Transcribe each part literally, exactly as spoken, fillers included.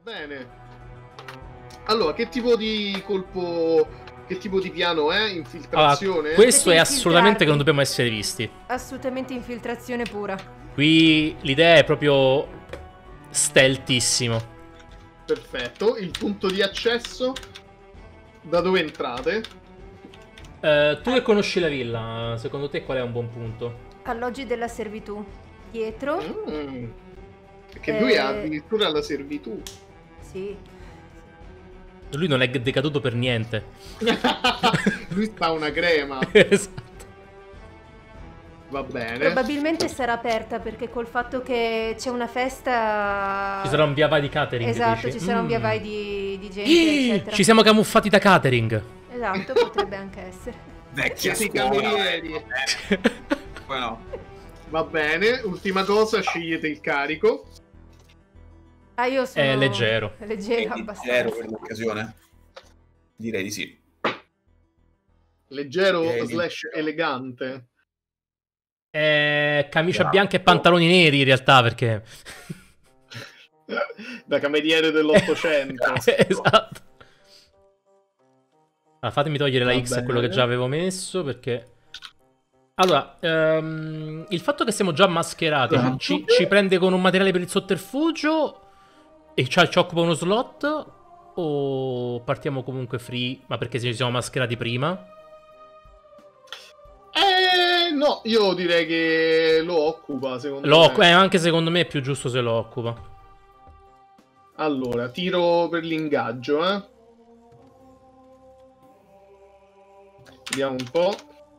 bene. Allora, che tipo di colpo, che tipo di piano è? Infiltrazione? Allora, questo Dovete è assolutamente che non infiltrarvi. dobbiamo essere visti. Assolutamente infiltrazione pura. Qui l'idea è proprio stealthissimo. Perfetto. Il punto di accesso? Da dove entrate? Eh, tu che conosci la villa, secondo te qual è un buon punto? Alloggi della servitù. Dietro. Mm. Perché lui ha Eh. addirittura la servitù. Sì. Lui non è decaduto per niente. Lui sta una crema. Esatto. Va bene. Probabilmente sarà aperta perché col fatto che c'è una festa... Ci sarà un via vai di catering, Esatto, dici? ci sarà un via Mm. vai di, di gente, Ih, eccetera. ci siamo camuffati da catering. Esatto, potrebbe anche essere. Vecchia Siete i scuola. camerieri. Poi no. Va bene. Ultima cosa, scegliete il carico. Ah, io sono... È leggero. Leggero, Quindi abbastanza. zero per l'occasione? Direi di sì. Leggero Eh, slash elegante. È camicia Esatto. bianca e pantaloni neri in realtà, perché... Da cameriere dell'Ottocento. Esatto. Allora, fatemi togliere la Va X a quello che bene. già avevo messo, perché... Allora, ehm, il fatto che siamo già mascherati Esatto. ci, ci prende con un materiale per il sotterfugio e ci, ci occupa uno slot, o partiamo comunque free, ma perché ci siamo mascherati prima? Eh, no, io direi che lo occupa, secondo Lo, me. eh, anche secondo me è più giusto se lo occupa. Allora, tiro per l'ingaggio, eh. Vediamo un po'.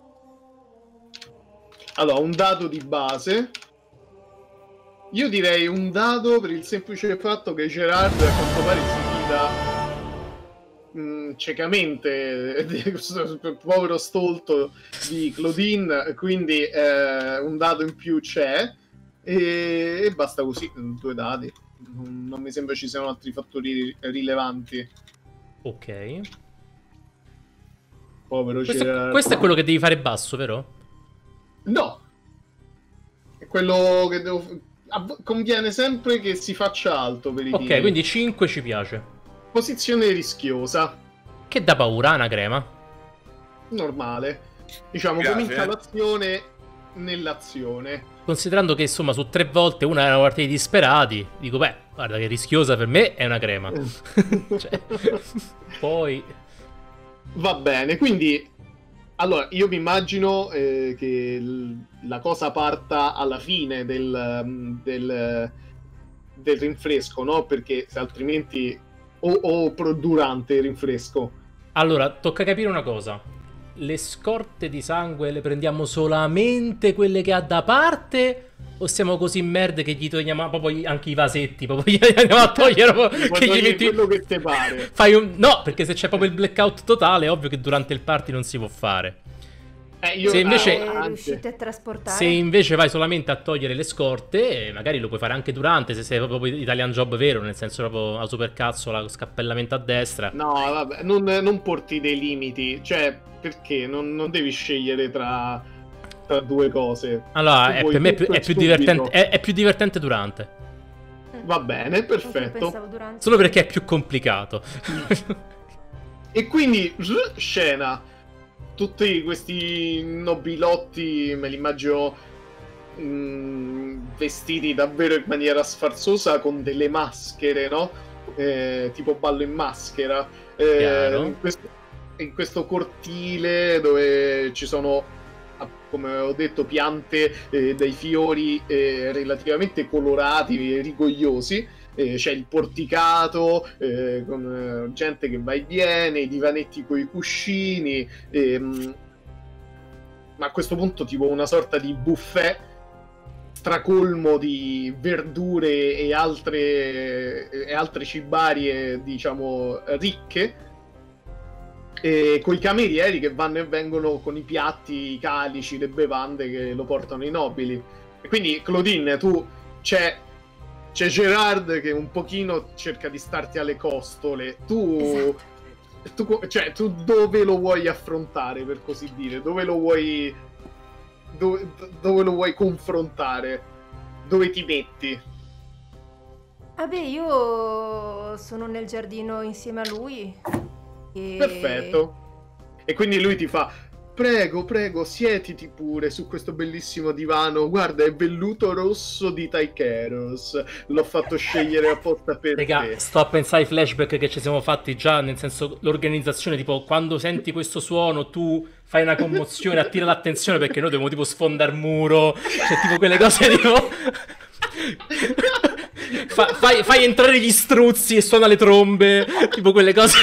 Allora, un dado di base. Io direi un dado per il semplice fatto che Gerard a quanto pare si fida mh, ciecamente del povero stolto di Claudine, quindi eh, un dado in più c'è e, e basta così, due dadi. Non, non mi sembra ci siano altri fattori rilevanti. Ok. Povero Questo, Gerard. questo è quello che devi fare basso, vero? No, è quello che devo. Av- Conviene sempre che si faccia alto per i Ok, tiri. quindi cinque ci piace. Posizione rischiosa, Che dà paura, una crema. normale. Diciamo, Piace. comincia l'azione nell'azione. Considerando che insomma su tre volte una era una partita di disperati, dico beh, guarda che rischiosa per me è una crema. Cioè, poi... Va bene, quindi allora io mi immagino eh, che l- la cosa parta alla fine del, mm, del, del rinfresco, no? Perché se altrimenti o, o pro- durante il rinfresco. Allora, tocca capire una cosa. Le scorte di sangue le prendiamo solamente quelle che ha da parte? O siamo così merde che gli togliamo proprio anche i vasetti? Proprio gli andiamo a togliere proprio, Puoi che gli togliere metti... quello che te pare. Fai un... No, perché se c'è proprio il blackout totale è ovvio che durante il party non si può fare. Eh, io, Se invece- E ah, riuscite a trasportare? Se invece vai solamente a togliere le scorte, eh, magari lo puoi fare anche durante, se sei proprio Italian Job vero, nel senso proprio a supercazzola, scappellamento a destra. no, vabbè, non, non porti dei limiti, cioè perché non, non devi scegliere tra, tra due cose. Allora, Tu è, vuoi per me è più, tutto è e più subito. divertente, è, è più divertente durante. Va bene, Anche io perfetto. pensavo durante. Solo perché è più complicato. E quindi zzz, scena. Tutti questi nobilotti, me li immagino mh, vestiti davvero in maniera sfarzosa con delle maschere, no? Eh, tipo ballo in maschera. Eh, Chiaro. in, questo, in questo cortile dove ci sono, ah, come ho detto, piante, eh, dei fiori eh, relativamente colorati e rigogliosi. Eh, c'è il porticato eh, con eh, gente che va e viene, i divanetti con i cuscini, ehm, ma a questo punto tipo una sorta di buffet stracolmo di verdure e altre, e altre cibarie, diciamo, ricche, e coi camerieri che vanno e vengono con i piatti, i calici, le bevande che lo portano i nobili. E quindi, Claudine, tu c'è c'è Gerard che un pochino cerca di starti alle costole. Tu, Esatto. tu, cioè, tu dove lo vuoi affrontare, per così dire? Dove lo vuoi, dove, dove lo vuoi confrontare? Dove ti metti? Vabbè, io sono nel giardino insieme a lui. E... Perfetto. E quindi lui ti fa: prego, prego, siediti pure su questo bellissimo divano. Guarda, è velluto rosso di Tycheros. L'ho fatto scegliere apposta per Raga, te. sto a pensare ai flashback che ci siamo fatti già, nel senso l'organizzazione, tipo quando senti questo suono tu fai una commozione, attira l'attenzione perché noi dobbiamo tipo sfondare muro, cioè tipo quelle cose tipo... Fa- fai, fai entrare gli struzzi e suona le trombe, tipo quelle cose...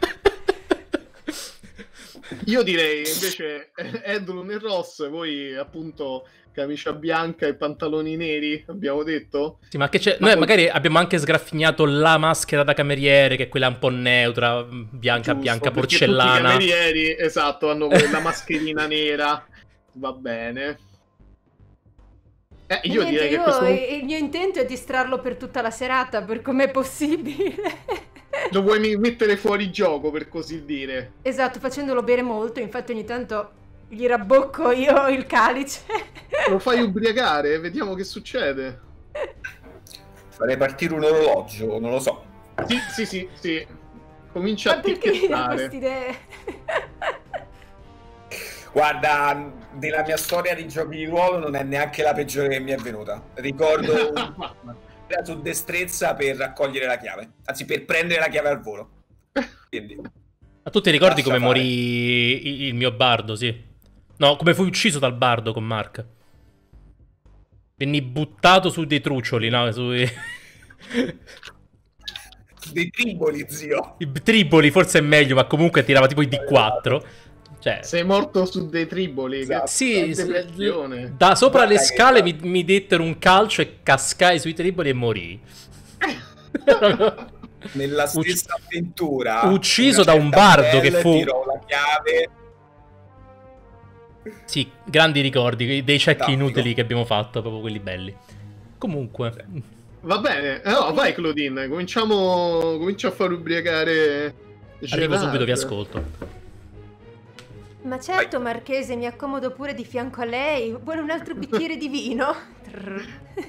Io direi invece Edrun e Ross, voi appunto camicia bianca e pantaloni neri, abbiamo detto? Sì, ma che c'è? Ma Noi con- magari abbiamo anche sgraffignato la maschera da cameriere, che è quella un po' neutra, bianca, Giusto, bianca, perché porcellana. tutti i camerieri, esatto, hanno quella mascherina nera. Va bene. Eh, E io niente, direi che io- questo il mio intento è distrarlo per tutta la serata, per com'è possibile. lo vuoi mi- mettere fuori gioco, per così dire. Esatto, facendolo bere molto, infatti ogni tanto gli rabbocco io il calice. Lo fai ubriacare, vediamo che succede. Farei partire un orologio, non lo so. Sì, sì, sì, sì. Comincia Ma a perché mi dà ticchettare. queste idee? Guarda, nella mia storia di giochi di ruolo non è neanche la peggiore che mi è venuta. Ricordo un- era su destrezza per raccogliere la chiave, anzi per prendere la chiave al volo. Quindi, Ma tu ti ricordi Lascia come fare. morì il, il mio bardo, sì? No, come fui ucciso dal bardo con Mark. Venni buttato su dei truccioli, no? Sui... dei triboli, zio. I triboli forse è meglio, ma comunque tirava tipo i D quattro. Cioè... Sei morto su dei triboli. Esatto. Che Sì, che depressione. da sopra le Guarda che- scale mi, mi dettero un calcio e cascai sui triboli e morii. Nella Ucc- stessa avventura, ucciso una da un certa bardo che Belle fu- tirò la chiave. Sì, grandi ricordi, dei check Fantastico. inutili che abbiamo fatto, proprio quelli belli. Comunque, Va bene, eh, no, vai Claudine, cominciamo, comincia a far ubriacare arrivo Gerard. subito, vi ascolto. Ma certo, Marchese, mi accomodo pure di fianco a lei. Vuole un altro bicchiere di vino? Trrr.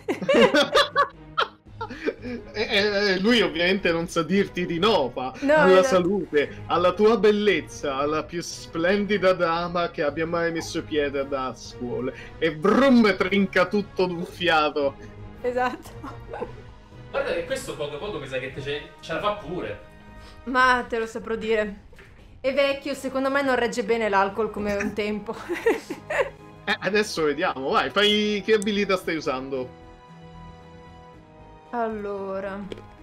Eh, eh, lui ovviamente non sa dirti di no, fa No, alla esatto. salute, alla tua bellezza, alla più splendida dama che abbia mai messo piede ad Askwall. E brum, trinca tutto d'un fiato. Esatto. Guarda che questo poco poco mi sa che te ce, ce la fa pure. Ma te lo saprò dire. È vecchio, secondo me non regge bene l'alcol come un tempo. Eh, adesso vediamo, vai, fai che abilità stai usando? Allora.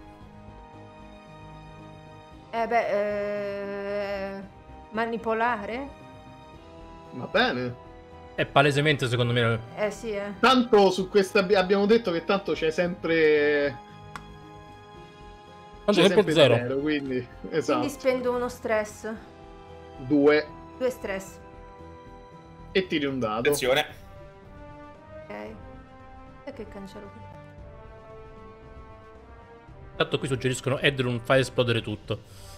Eh beh, eh... manipolare? Va bene. È palesemente, secondo me... Eh sì, eh. Tanto su questa abbi- abbiamo detto che tanto c'è sempre Tanto c'è sempre sempre zero. zero, quindi esatto. Quindi spendo uno stress. Due Due stress. e tiri un dado. Attenzione. Ok. E che cancello qui? Tanto qui suggeriscono Edrun fa esplodere tutto.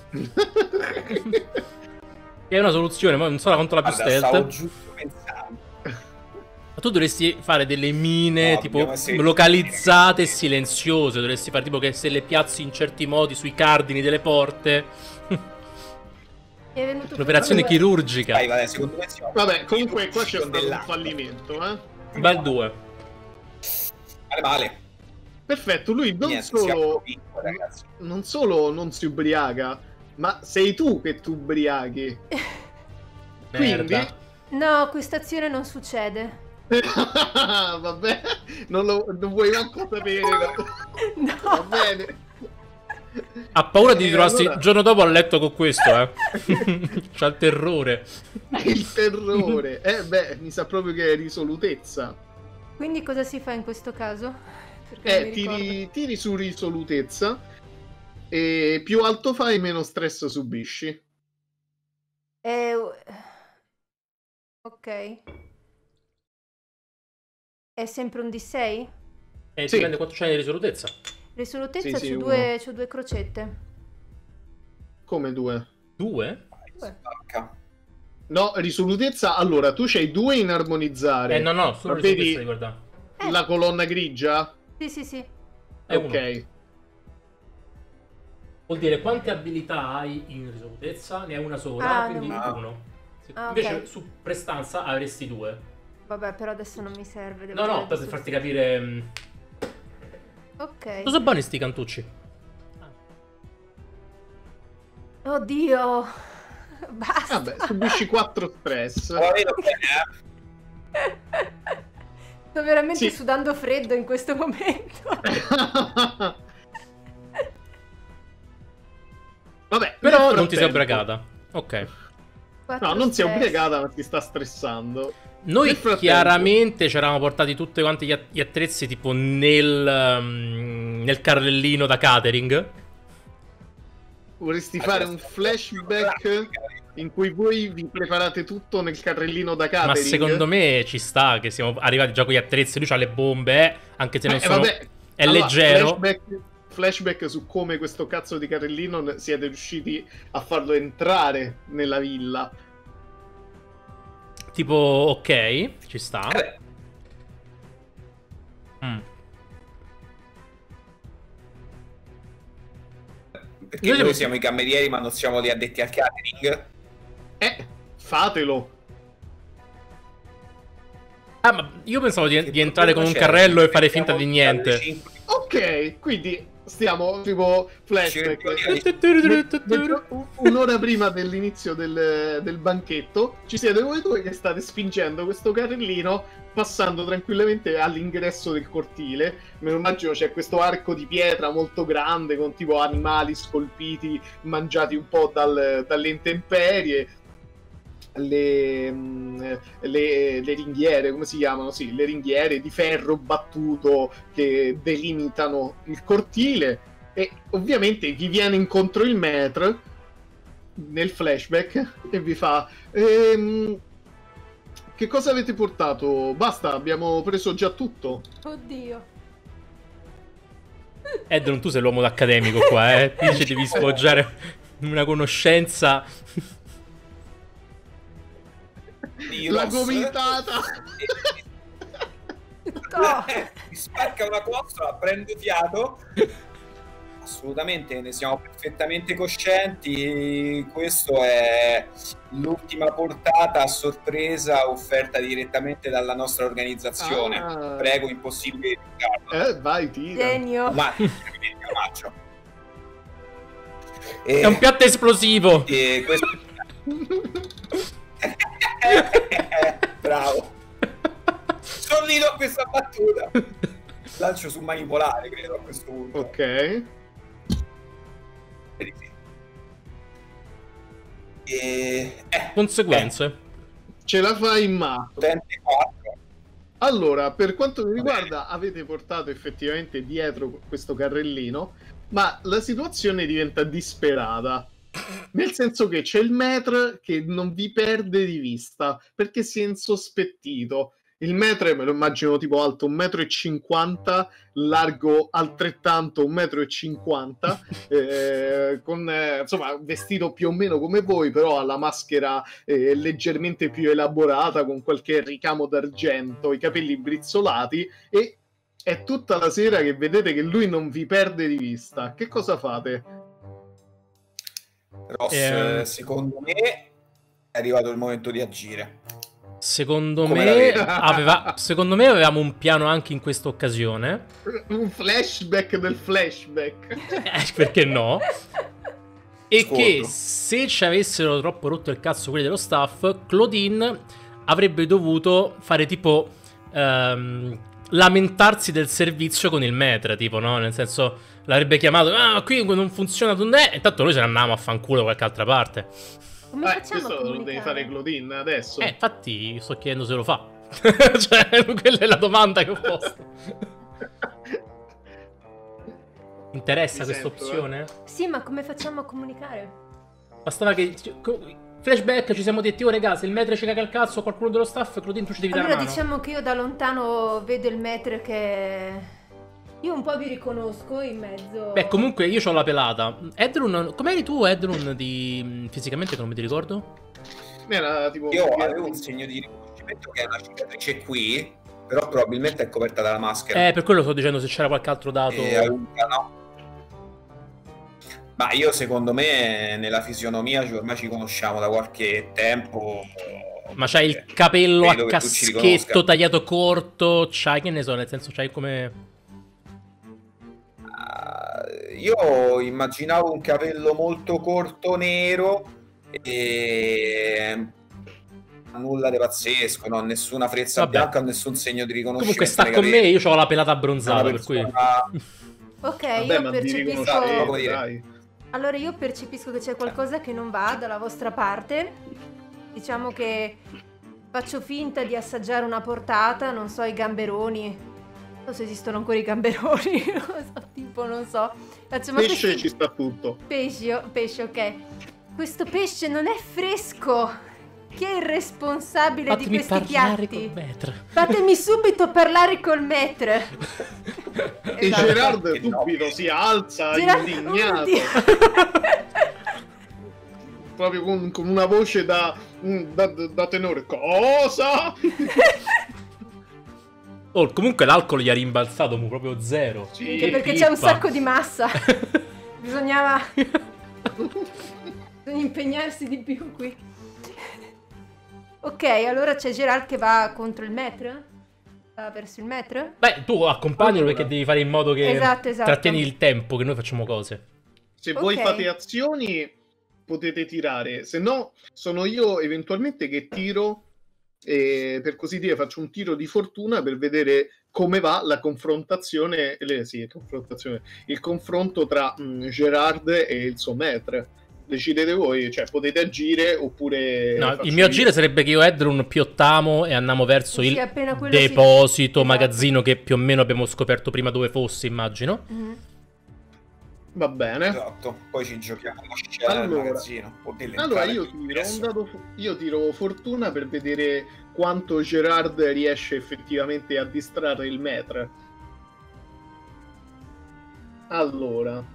È una soluzione, ma non so quanto la più Guarda, stavo stealth. giusto pensando. Ma tu dovresti fare delle mine No, tipo dobbiamo essere- localizzate e silenziose. Dovresti fare tipo che se le piazzi in certi modi sui cardini delle porte. Mi è venuto fuori Un'operazione due. chirurgica. Vai, vabbè, secondo me siamo Vabbè, comunque qua c'è con stato un dell'acqua. fallimento, eh. Bel due. Male, male. Perfetto, lui non Niente, siamo solo piccoli, ragazzi. non solo non si ubriaca, ma sei tu che ti ubriachi. Quindi Merda. No, questa azione non succede. vabbè, non, lo, non vuoi manco sapere. Va No. bene. Ha paura di Eh, ritrovarsi allora- il giorno dopo a letto con questo, eh. C'ha il terrore. Il terrore. Eh beh, mi sa proprio che è risolutezza. Quindi cosa si fa in questo caso? Perché non Eh, mi ricordo. tiri, tiri su risolutezza e più alto fai meno stress subisci. Eh, ok. È sempre un D sei? E Sì. dipende quanto c'hai di risolutezza. Risolutezza Sì, sì, c'ho, uno. due, c'ho due crocette. Come due? Due? Due. Spacca. No, risolutezza. Allora, tu c'hai due in armonizzare. Eh no, no, solo Ma risolutezza vedi di guardare. Eh. la colonna grigia? Sì, sì, sì. È uno. Ok. Vuol dire quante abilità hai in risolutezza? Ne hai una sola, Ah, quindi no. uno. Ah, Invece ok. su prestanza avresti due. Vabbè, però adesso non mi serve. devo No, no, vedere per su- farti capire... mh, Ok. Cosa buoni sti cantucci? Oddio. Basta. Vabbè, subisci quattro stress. Ma la vedo bene, eh? Sto veramente Sì. sudando freddo in questo momento. Vabbè, Però nel non ti sei frattempo- ubriacata. Ok. Quattro No, non si è stress. ubriacata, ma ti sta stressando. Noi Nel frattempo- chiaramente ci eravamo portati tutti quanti gli, att- gli attrezzi tipo nel, um, nel carrellino da catering. Vorresti fare un flashback in cui voi vi preparate tutto nel carrellino da catering? Ma secondo me ci sta che siamo arrivati già con gli attrezzi. Lui c'ha le bombe, eh, anche se non Eh, sono... vabbè. È Allora, leggero. Flashback, flashback su come questo cazzo di carrellino n- siete riusciti a farlo entrare nella villa. Tipo, ok, ci sta. Vabbè, Mm. perché Noi noi, siamo- siamo i camerieri, ma non siamo gli addetti al catering. Eh, fatelo. Ah, ma io pensavo di, Che di entrare con un problema c'è? carrello e Ci fare finta mettiamo di dalle niente. cinque- Ok, quindi stiamo tipo flashback. Ci Me- Un'ora prima dell'inizio del, del banchetto ci siete voi due che state spingendo questo carrellino, passando tranquillamente all'ingresso del cortile. Me lo immagino, c'è questo arco di pietra molto grande con tipo animali scolpiti, mangiati un po' dal- dalle intemperie. Le, mh, le, le ringhiere, come si chiamano? Sì, le ringhiere di ferro battuto che delimitano il cortile. E ovviamente vi viene incontro il maître nel flashback e vi fa: ehm, che cosa avete portato? Basta, abbiamo preso già tutto. Oddio. Edron, tu sei l'uomo d'accademico qua, eh. Qui ci devi sfoggiare una conoscenza. di La Ross. gomitata. Oh. Mi spacca una costola, prendo fiato. Assolutamente, ne siamo perfettamente coscienti. Questo è l'ultima portata a sorpresa offerta direttamente dalla nostra organizzazione. Ah. Prego, impossibile di toccarlo. Eh, vai, tira. Genio. Ma evidente omaggio. È un piatto esplosivo. E questo... Bravo. Sorrido a questa battuta. Lancio su manipolare, credo, a questo punto. Ok. Vedi, sì. E... Eh, Conseguenze. Ce la fai in mano. potente quattro. Allora, per quanto mi riguarda, avete portato effettivamente dietro questo carrellino, ma la situazione diventa disperata. Nel senso che c'è il maître che non vi perde di vista perché si è insospettito. Il maître me lo immagino tipo alto un metro e cinquanta, largo altrettanto un metro e cinquanta, eh, con eh, insomma vestito più o meno come voi, però ha la maschera eh, leggermente più elaborata, con qualche ricamo d'argento, i capelli brizzolati, e è tutta la sera che vedete che lui non vi perde di vista. Che cosa fate? Ross, Ehm. secondo me è arrivato il momento di agire. Secondo Come la me, vedi? aveva, secondo me avevamo un piano anche in questa occasione. Un flashback del flashback. Eh, perché no? E Scordo. che se ci avessero troppo rotto il cazzo quelli dello staff, Claudine avrebbe dovuto fare tipo ehm, lamentarsi del servizio con il maître, tipo, no? Nel senso, l'avrebbe chiamato: ah, qui non funziona, non è. E intanto noi ce ne andavamo a fanculo da qualche altra parte. Come Eh, facciamo a questo lo devi comunicare? fare Claudine adesso. Eh, infatti sto chiedendo se lo fa. Cioè, quella è la domanda che ho posto. Interessa Mi questa sento, opzione? Sì, ma come facciamo a comunicare? Bastava che... Flashback, ci siamo detti: oh raga, se il maître ci caga il cazzo, qualcuno dello staff, Claudine, tu ci devi dare Allora una mano. diciamo che io da lontano vedo il maître che... Io un po' vi riconosco in mezzo. Beh, comunque io ho la pelata. Edrun, com'eri tu, Edrun, di... fisicamente, che non mi ti ricordo? Era tipo Io avevo un segno di riconoscimento che è una cicatrice qui, però probabilmente è coperta dalla maschera. Eh, per quello sto dicendo se c'era qualche altro dato. E Aluka no. Ma io secondo me nella fisionomia cioè, ormai ci conosciamo da qualche tempo. Ma c'hai il capello a credo che tu ci caschetto riconosca. tagliato corto, c'hai che ne so, nel senso c'hai come... Ah, io immaginavo un capello molto corto nero e nulla di pazzesco, no? Nessuna frezza Vabbè. bianca, nessun segno di riconoscimento. Comunque sta nei con capelli. me, io ho la pelata Una abbronzata, per cui... persona- Ok, Vabbè, io ma di percepisco... riconoscere, Come dire. dai. Allora io percepisco che c'è qualcosa che non va dalla vostra parte. Diciamo che faccio finta di assaggiare una portata, non so, i gamberoni. Non so se esistono ancora i gamberoni, non so, tipo, non so. Faccio, ma Pesce questi- ci sta tutto. Pesci, oh, pesce, ok. Questo pesce non è fresco. Chi è il responsabile Fatemi di questi parlare piatti? col maître. Fatemi subito parlare col maître. E Esatto. Gerard Che no. subito si alza Gerard- indignato, Oddio. proprio con, con una voce da, da, da tenore. Cosa? Oh, comunque l'alcol gli ha rimbalzato mu, proprio zero. Sì. Anche Che perché c'è un pippa. sacco di massa. Bisognava... Bisogna impegnarsi di più qui. Ok, allora c'è Gerard che va contro il maître? Va verso il maître? Beh, tu accompagnalo Allora. perché devi fare in modo che Esatto, esatto. trattieni il tempo, che noi facciamo cose. Se voi Ok. fate azioni potete tirare, se no sono io eventualmente che tiro, e per così dire faccio un tiro di fortuna per vedere come va la confrontazione, le, sì, confrontazione, il confronto tra mh, Gerard e il suo maître. Decidete voi, cioè potete agire oppure... No, faccio il mio io. agire sarebbe che io e Edrun piottiamo e andiamo verso Sì, il appena quello si- deposito, Esatto. magazzino che più o meno abbiamo scoperto prima dove fosse, immagino. Mhm. Va bene. Esatto, poi ci giochiamo la scena del Allora. magazzino. o delle Allora entrate io di tiro, ingresso. un dado fu- io tiro fortuna per vedere quanto Gerard riesce effettivamente a distrarre il maître. Allora.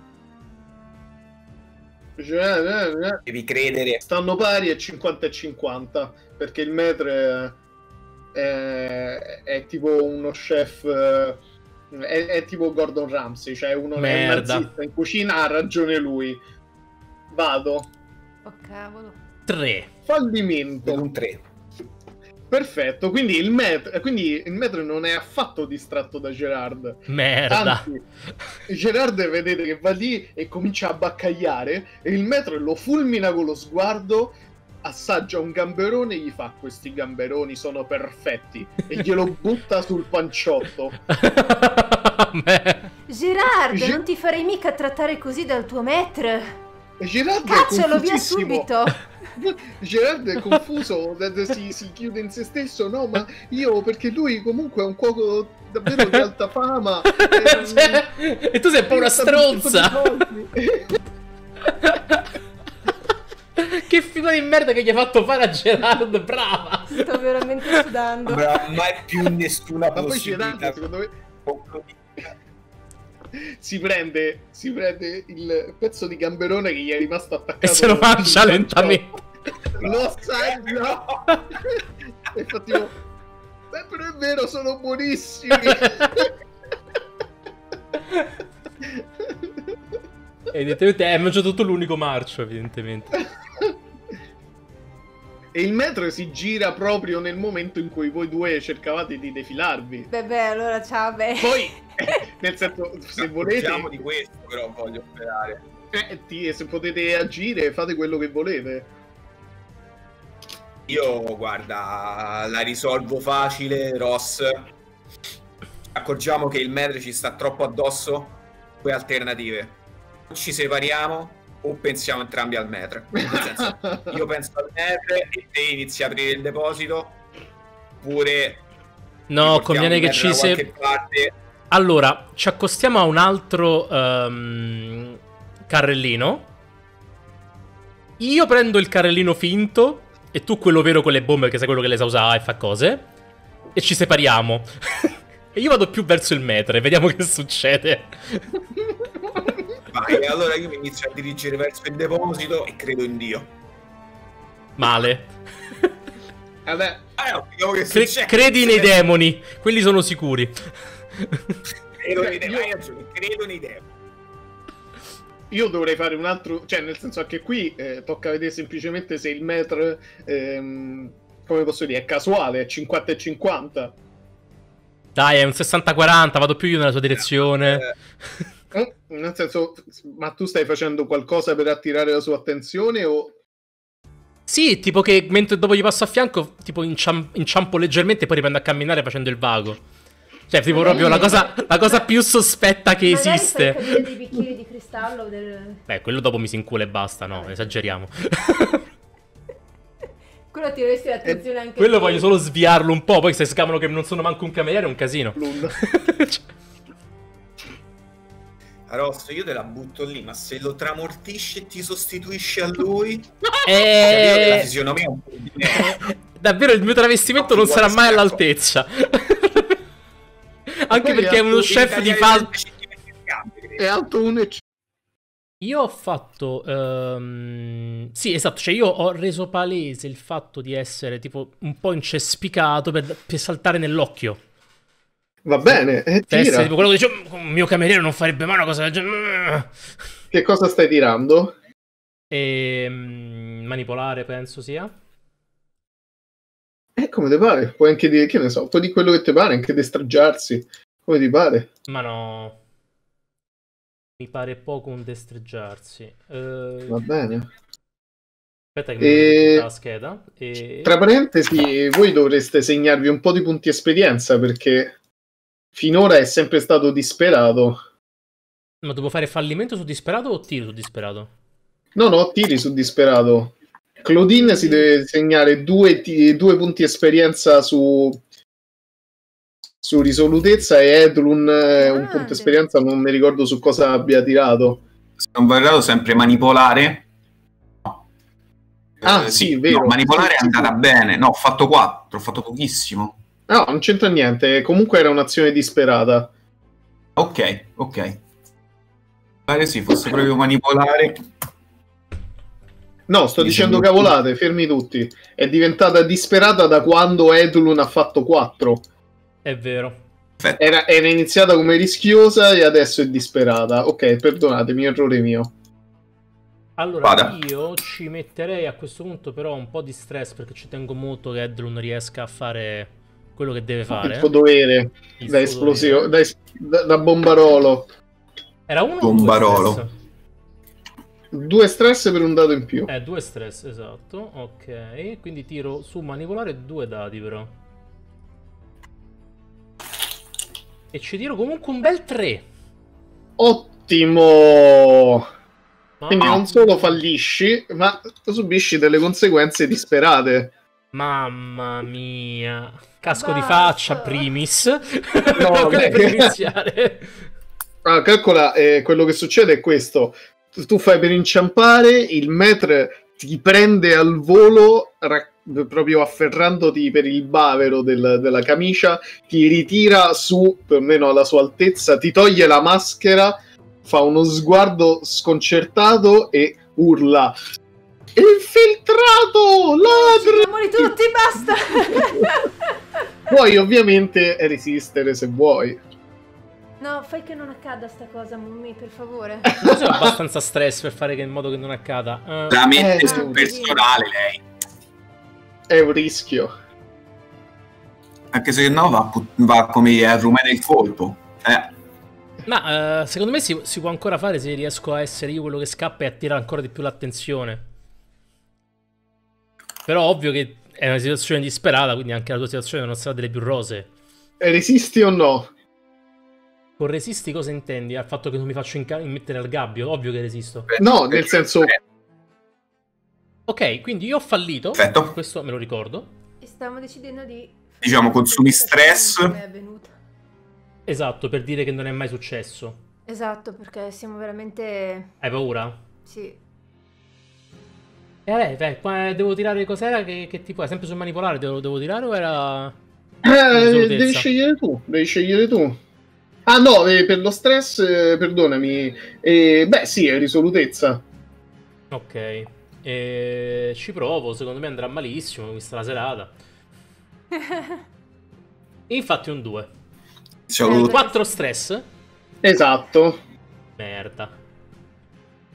Gerard- Devi credere. Stanno pari a cinquanta e cinquanta perché il maître è, è tipo uno chef, eh, è, è tipo Gordon Ramsay, cioè uno che è Merda. nazista in cucina, ha ragione lui. Vado. Oh cavolo. tre. Fallimento. Per un tre. Perfetto, quindi il maître, quindi il maître non è affatto distratto da Gerard. Merda. Anzi, Gerard vedete che va lì e comincia a baccagliare e il maître lo fulmina con lo sguardo, assaggia un gamberone e gli fa: questi gamberoni sono perfetti, e glielo butta sul panciotto. Me- Gerard, Ge- non ti farei mica trattare così dal tuo maître. E Gerard è Caccialo via confusissimo. subito. Gerard è confuso, d- d- si, si chiude in se stesso. No, ma io, perché lui comunque è un cuoco davvero di alta fama. ehm, Cioè, e tu sei un po' una stronza. Che figura di merda che gli hai fatto fare a Gerard, brava. Sto veramente sudando. Non avrà mai più nessuna Ma poi Gerard, possibilità. secondo me, si prende, si prende il pezzo di gamberone che gli è rimasto attaccato E se lo sul mangia panciotto. lentamente. Lo assaggia e fa tipo: beh, però è vero, sono buonissimi. Evidentemente hai mangiato tutto l'unico marcio, evidentemente. E il metro si gira proprio nel momento in cui voi due cercavate di defilarvi. Beh, beh, allora ciao, beh. Poi, nel senso, se volete, Parliamo di questo, però voglio sperare. eh, ti- se potete agire, fate quello che volete. Io, guarda, la risolvo facile, Ross. Accorgiamo che il metro ci sta troppo addosso. Due alternative: o ci separiamo o pensiamo entrambi al metro. Nel senso, io penso al metro e te inizi a aprire il deposito, oppure No, ci portiamo conviene il che metro ci da se... qualche parte. Allora, ci accostiamo a un altro ehm, carrellino. Io prendo il carrellino finto e tu quello vero con le bombe, che sai quello che le sa usare e fa cose. E ci separiamo. E io vado più verso il metro e vediamo che succede. Vai, e allora io mi inizio a dirigere verso il deposito e credo in Dio. Male. Vabbè, Ah, no, vediamo che Cre- succede. credi nei demoni, quelli sono sicuri. Credo nei Io- demoni, hai ragione, credo nei demoni. io dovrei fare un altro, cioè nel senso anche qui eh, tocca vedere semplicemente se il metro, ehm, come posso dire, è casuale, è cinquanta e cinquanta. Dai, è un sessanta quaranta, vado più io nella tua direzione. Eh, nel senso, ma tu stai facendo qualcosa per attirare la sua attenzione o... Sì, tipo che mentre dopo gli passo a fianco, tipo inciam- inciampo leggermente e poi riprendo a camminare facendo il vago. Cioè, tipo proprio la cosa, la cosa più sospetta che Magari esiste. fai cadere dei bicchieri di cristallo del... Beh, quello dopo mi si incula e basta, no, esageriamo. Quello ti resti l'attenzione anche Quello te. voglio solo sviarlo un po', poi se scavano che non sono manco un cameriere è un casino. Rosso, io te la butto lì, ma se lo tramortisce e ti sostituisce a lui... Eh... La fisionomia è un po' di merda. Davvero il mio travestimento non sarà mai all'altezza. Anche perché è uno chef di falco. È alto uno e cinquanta. Io ho fatto... Um... Sì, esatto, cioè io ho reso palese il fatto di essere tipo un po' incespicato per, per saltare nell'occhio. Va bene, eh, Per tira. essere tipo quello che dice, un mio cameriere non farebbe mai una cosa del genere. Che cosa stai tirando? E... manipolare penso sia. Eh, come ti pare? Puoi anche dire, che ne so, puoi di quello che ti pare, anche destreggiarsi. Come ti pare? Ma no. Mi pare poco un destreggiarsi. Uh... Va bene. Aspetta che mi E... metto la scheda. E... Tra parentesi, voi dovreste segnarvi un po' di punti esperienza perché finora è sempre stato disperato. Ma devo fare fallimento su disperato o tiro su disperato? No, no, tiri su disperato. Claudine si deve segnare due, t- due punti esperienza su, su risolutezza e Edlun eh, un punto esperienza, non mi ricordo su cosa abbia tirato. Se non vado errato, sempre manipolare. No. Ah, eh, sì, vero. No, manipolare Sì, è andata sì. bene. No, ho fatto quattro, ho fatto pochissimo. No, non c'entra niente. Comunque era un'azione disperata. Ok, ok. Pare sì, fosse proprio manipolare. No, sto Mi dicendo sembra- cavolate, fermi tutti. È diventata disperata da quando Edlun ha fatto quattro. È vero. Era, era iniziata come rischiosa e adesso è disperata. Ok, perdonatemi, errore mio. Allora, Vada. io ci metterei a questo punto però un po' di stress perché ci tengo molto che Edlun riesca a fare quello che deve fare. Il suo dovere Il da suo esplosione, dovere. da, es- da- da bombarolo. Era uno Bombarolo. o due stress? Due stress per un dato in più. Eh, due stress, esatto. Ok, quindi tiro su manipolare due dadi però. E ci tiro comunque un bel tre. Ottimo! Quindi Mamma, non solo fallisci, ma subisci delle conseguenze disperate. mamma mia. Casco di Basta. faccia, primis. No, Quello beh. per iniziare. Ah, calcola, eh, quello che succede è questo. Tu, tu fai per inciampare, il Metre ti prende al volo, ra- proprio afferrandoti per il bavero del- della camicia, ti ritira su, più o meno alla sua altezza, ti toglie la maschera, fa uno sguardo sconcertato e urla: infiltrato! Ladri! Uccidiamoli tutti, basta! Puoi ovviamente resistere se vuoi. No, fai che non accada sta cosa, Mummy, per favore. Non so, abbastanza stress per fare che in modo che non accada. Eh, La mette Eh, sul sì. personale lei. È un rischio. Anche se no va, pu- va come il rumene il colpo. Eh. Ma eh, secondo me si, si può ancora fare se riesco a essere io quello che scappa e attirare ancora di più l'attenzione. Però ovvio che è una situazione disperata, quindi anche la tua situazione non sarà delle più rosee. Resisti o no? Con resisti cosa intendi? Al fatto che non mi faccio inca- mettere al gabbio? Ovvio che resisto. No, nel senso... Ok, quindi io ho fallito. Perfetto. Questo me lo ricordo. E stavamo decidendo di... Diciamo, consumi stress. Come è avvenuto. Esatto, per dire che non è mai successo. Esatto, perché siamo veramente... Hai paura? Sì. Eh, beh, beh, qua devo tirare cos'era? Che, che tipo è? Sempre sul manipolare devo, devo tirare o era... Eh, risolutezza? devi scegliere tu, devi scegliere tu. Ah no, eh, per lo stress, eh, perdonami. Eh, beh sì, è risolutezza. Ok. E... ci provo, secondo me andrà malissimo, vista la serata. E infatti un due. Saluto. quattro stress? Esatto. Merda.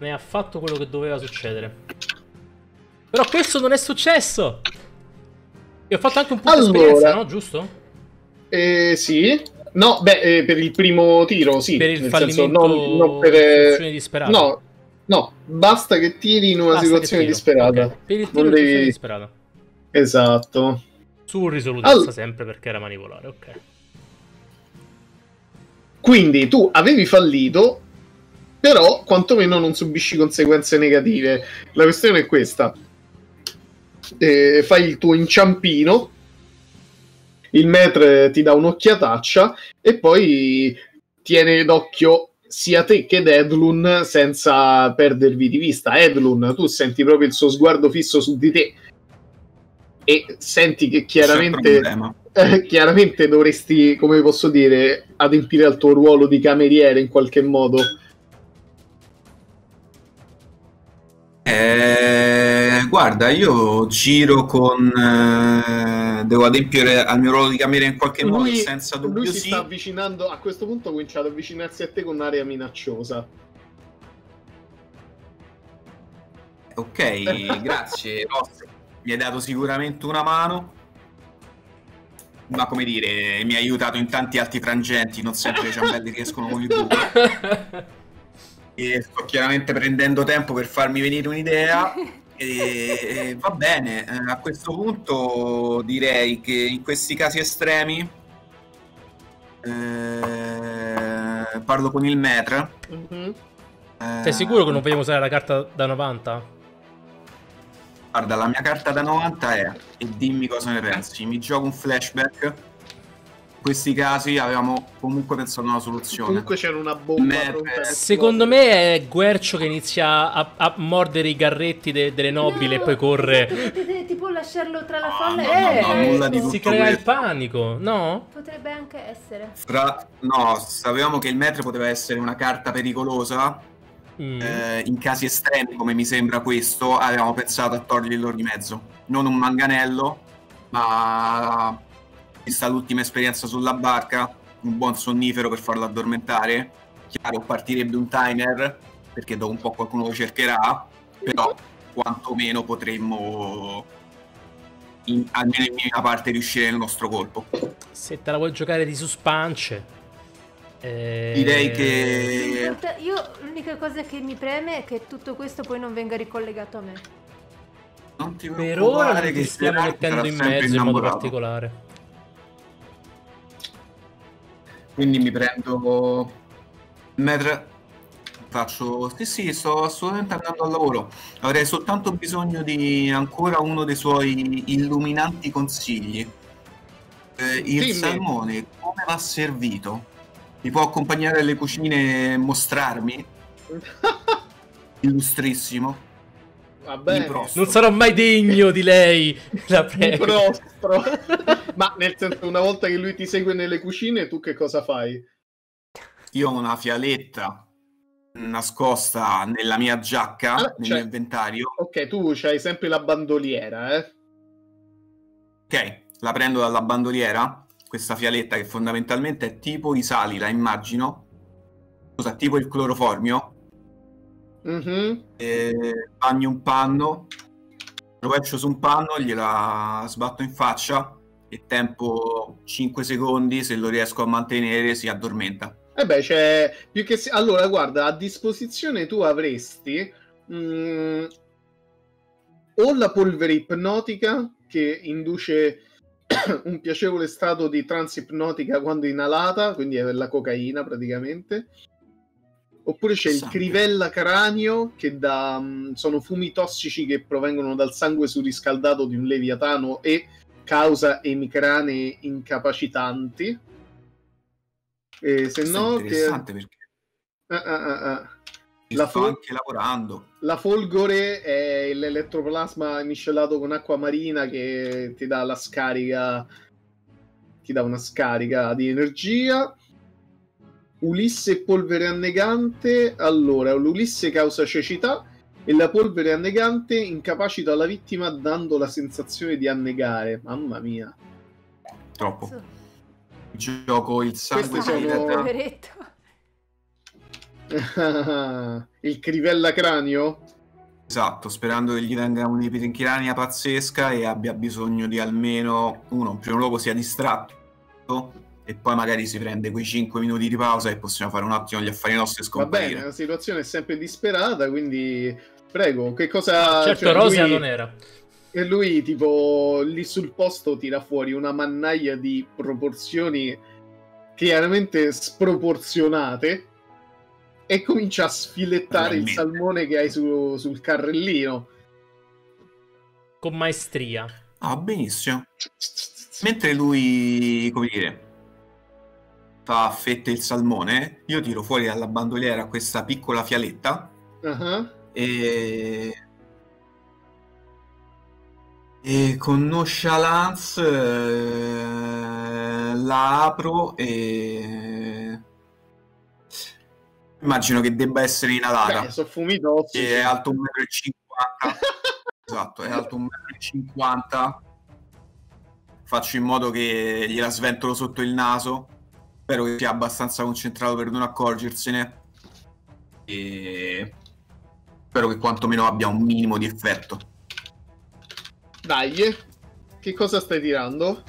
Ne ha fatto quello che doveva succedere. Però questo non è successo! E ho fatto anche un punto Allora, esperienza, no? Giusto? Eh, sì. No, beh, eh, per il primo tiro, sì. Per il nel fallimento senso, non, non per... situazione disperata. No, no, basta che tiri in una Basta situazione che tiro. disperata. Ok, per il tiro Non in devi... situazione disperata. Esatto. Su risolutezza All- sempre perché era manivolare, ok. Quindi tu avevi fallito, però quantomeno non subisci conseguenze negative. La questione è questa. Eh, fai il tuo inciampino, il Maître ti dà un'occhiataccia e poi tiene d'occhio sia te che Edlun senza perdervi di vista. Edlun, tu senti proprio il suo sguardo fisso su di te e senti che chiaramente, eh, chiaramente dovresti, come posso dire, adempiere al tuo ruolo di cameriere in qualche modo. Eh, guarda, io giro con... eh, devo adempiere al mio ruolo di cameriere in qualche modo, Lui, senza dubbio lui si sì. sta avvicinando, a questo punto ha cominciato ad avvicinarsi a te con un'aria minacciosa. Ok, grazie, Ross. Mi hai dato sicuramente una mano, ma come dire, mi ha aiutato in tanti altri frangenti, non sempre i ciambelli riescono con il buco. E sto chiaramente prendendo tempo per farmi venire un'idea e, e va bene. Eh, a questo punto direi che in questi casi estremi eh, parlo con il Maître. Mm-hmm. Eh, Sei sicuro che non vogliamo usare la carta da novanta? Guarda, la mia carta da novanta è, e dimmi cosa ne pensi, mi gioco un flashback. In questi casi avevamo comunque pensato a una soluzione. Comunque c'era una bomba Me- pronta ad Secondo esplodere. me è Guercio che inizia a, a mordere i garretti de- delle nobili No, e poi corre. Potete tipo lasciarlo tra la No, folla no, e... no, no, nulla di Si tutto crea il questo. panico, no? Potrebbe anche essere. Fra... No, sapevamo che il Maître poteva essere una carta pericolosa. Mm. Eh, in casi estremi, come mi sembra questo, avevamo pensato a toglierlo di mezzo. Non un manganello, ma vista l'ultima esperienza sulla barca, un buon sonnifero per farlo addormentare. Chiaro, partirebbe un timer, perché dopo un po' qualcuno lo cercherà, però quantomeno potremmo, in, almeno in minima parte, riuscire nel nostro colpo. Se te la vuoi giocare di suspense. Eh... Direi che... Ascolta, io l'unica cosa che mi preme è che tutto questo poi non venga ricollegato a me. Non ti Per ora preoccupare non ti che stiamo Gerard mettendo sarà in sempre mezzo in modo innamorato. particolare. Quindi mi prendo Maître, faccio sì sì, sto assolutamente andando al lavoro. Avrei soltanto bisogno di ancora uno dei suoi illuminanti consigli. Eh, il Dimmi. salmone come va servito? Mi può accompagnare alle cucine e mostrarmi? Illustrissimo. Va bene. Il prossimo. Non sarò mai degno di lei. La prego. Prostro. Ma nel senso, una volta che lui ti segue nelle cucine, tu che cosa fai? Io ho una fialetta nascosta nella mia giacca, Ah, nel cioè- mio inventario. Ok, tu c'hai sempre la bandoliera, eh? Ok, la prendo dalla bandoliera, questa fialetta che fondamentalmente è tipo i sali, la immagino. Scusa, tipo il cloroformio. Mhm. E bagno un panno, rovescio su un panno, gliela sbatto in faccia e tempo cinque secondi, se lo riesco a mantenere, si addormenta. E beh, c'è più che... si- Allora, guarda, a disposizione tu avresti mm, o la polvere ipnotica che induce un piacevole stato di trance ipnotica quando inalata, quindi è la cocaina praticamente. Oppure c'è il Interessante. crivella cranio che dà, mm, sono fumi tossici che provengono dal sangue surriscaldato di un leviatano e causa emicranee incapacitanti. E se Questo è no, che... interessante perché Ah, ah, ah, ah. ci La sto fo- anche lavorando. La folgore è l'elettroplasma miscelato con acqua marina che ti dà la scarica, ti dà una scarica di energia. Ulisse e polvere annegante. Allora, l'Ulisse causa cecità e la polvere annegante incapacita la vittima dando la sensazione di annegare. Mamma mia. Troppo. Gioco il sangue Questi di sono- Rita. Poveretto. Il crivella cranio? Esatto, sperando che gli venga un'epidemia pazzesca e abbia bisogno di almeno uno, in primo luogo sia distratto e poi magari si prende quei cinque minuti di pausa e possiamo fare un attimo gli affari nostri e Va bene, scomparire. la situazione è sempre disperata, quindi prego, che cosa... Certo, cioè, Rosia lui- non era. E lui, tipo, lì sul posto tira fuori una mannaia di proporzioni chiaramente sproporzionate e comincia a sfilettare il Veramente. salmone che hai su- sul carrellino. Con maestria. Ah, benissimo. Mentre lui, come dire, fa a fette il salmone, io tiro fuori dalla bandoliera questa piccola fialetta Ah, e... e con nonchalance eh, la apro e... immagino che debba essere inalata. beh, sono fumi tossici. Che è alto un metro e cinquanta. Esatto, è alto un metro e cinquanta. Faccio in modo che gliela sventolo sotto il naso. Spero che sia abbastanza concentrato per non accorgersene. E spero che quantomeno abbia un minimo di effetto. Dai, che cosa stai tirando?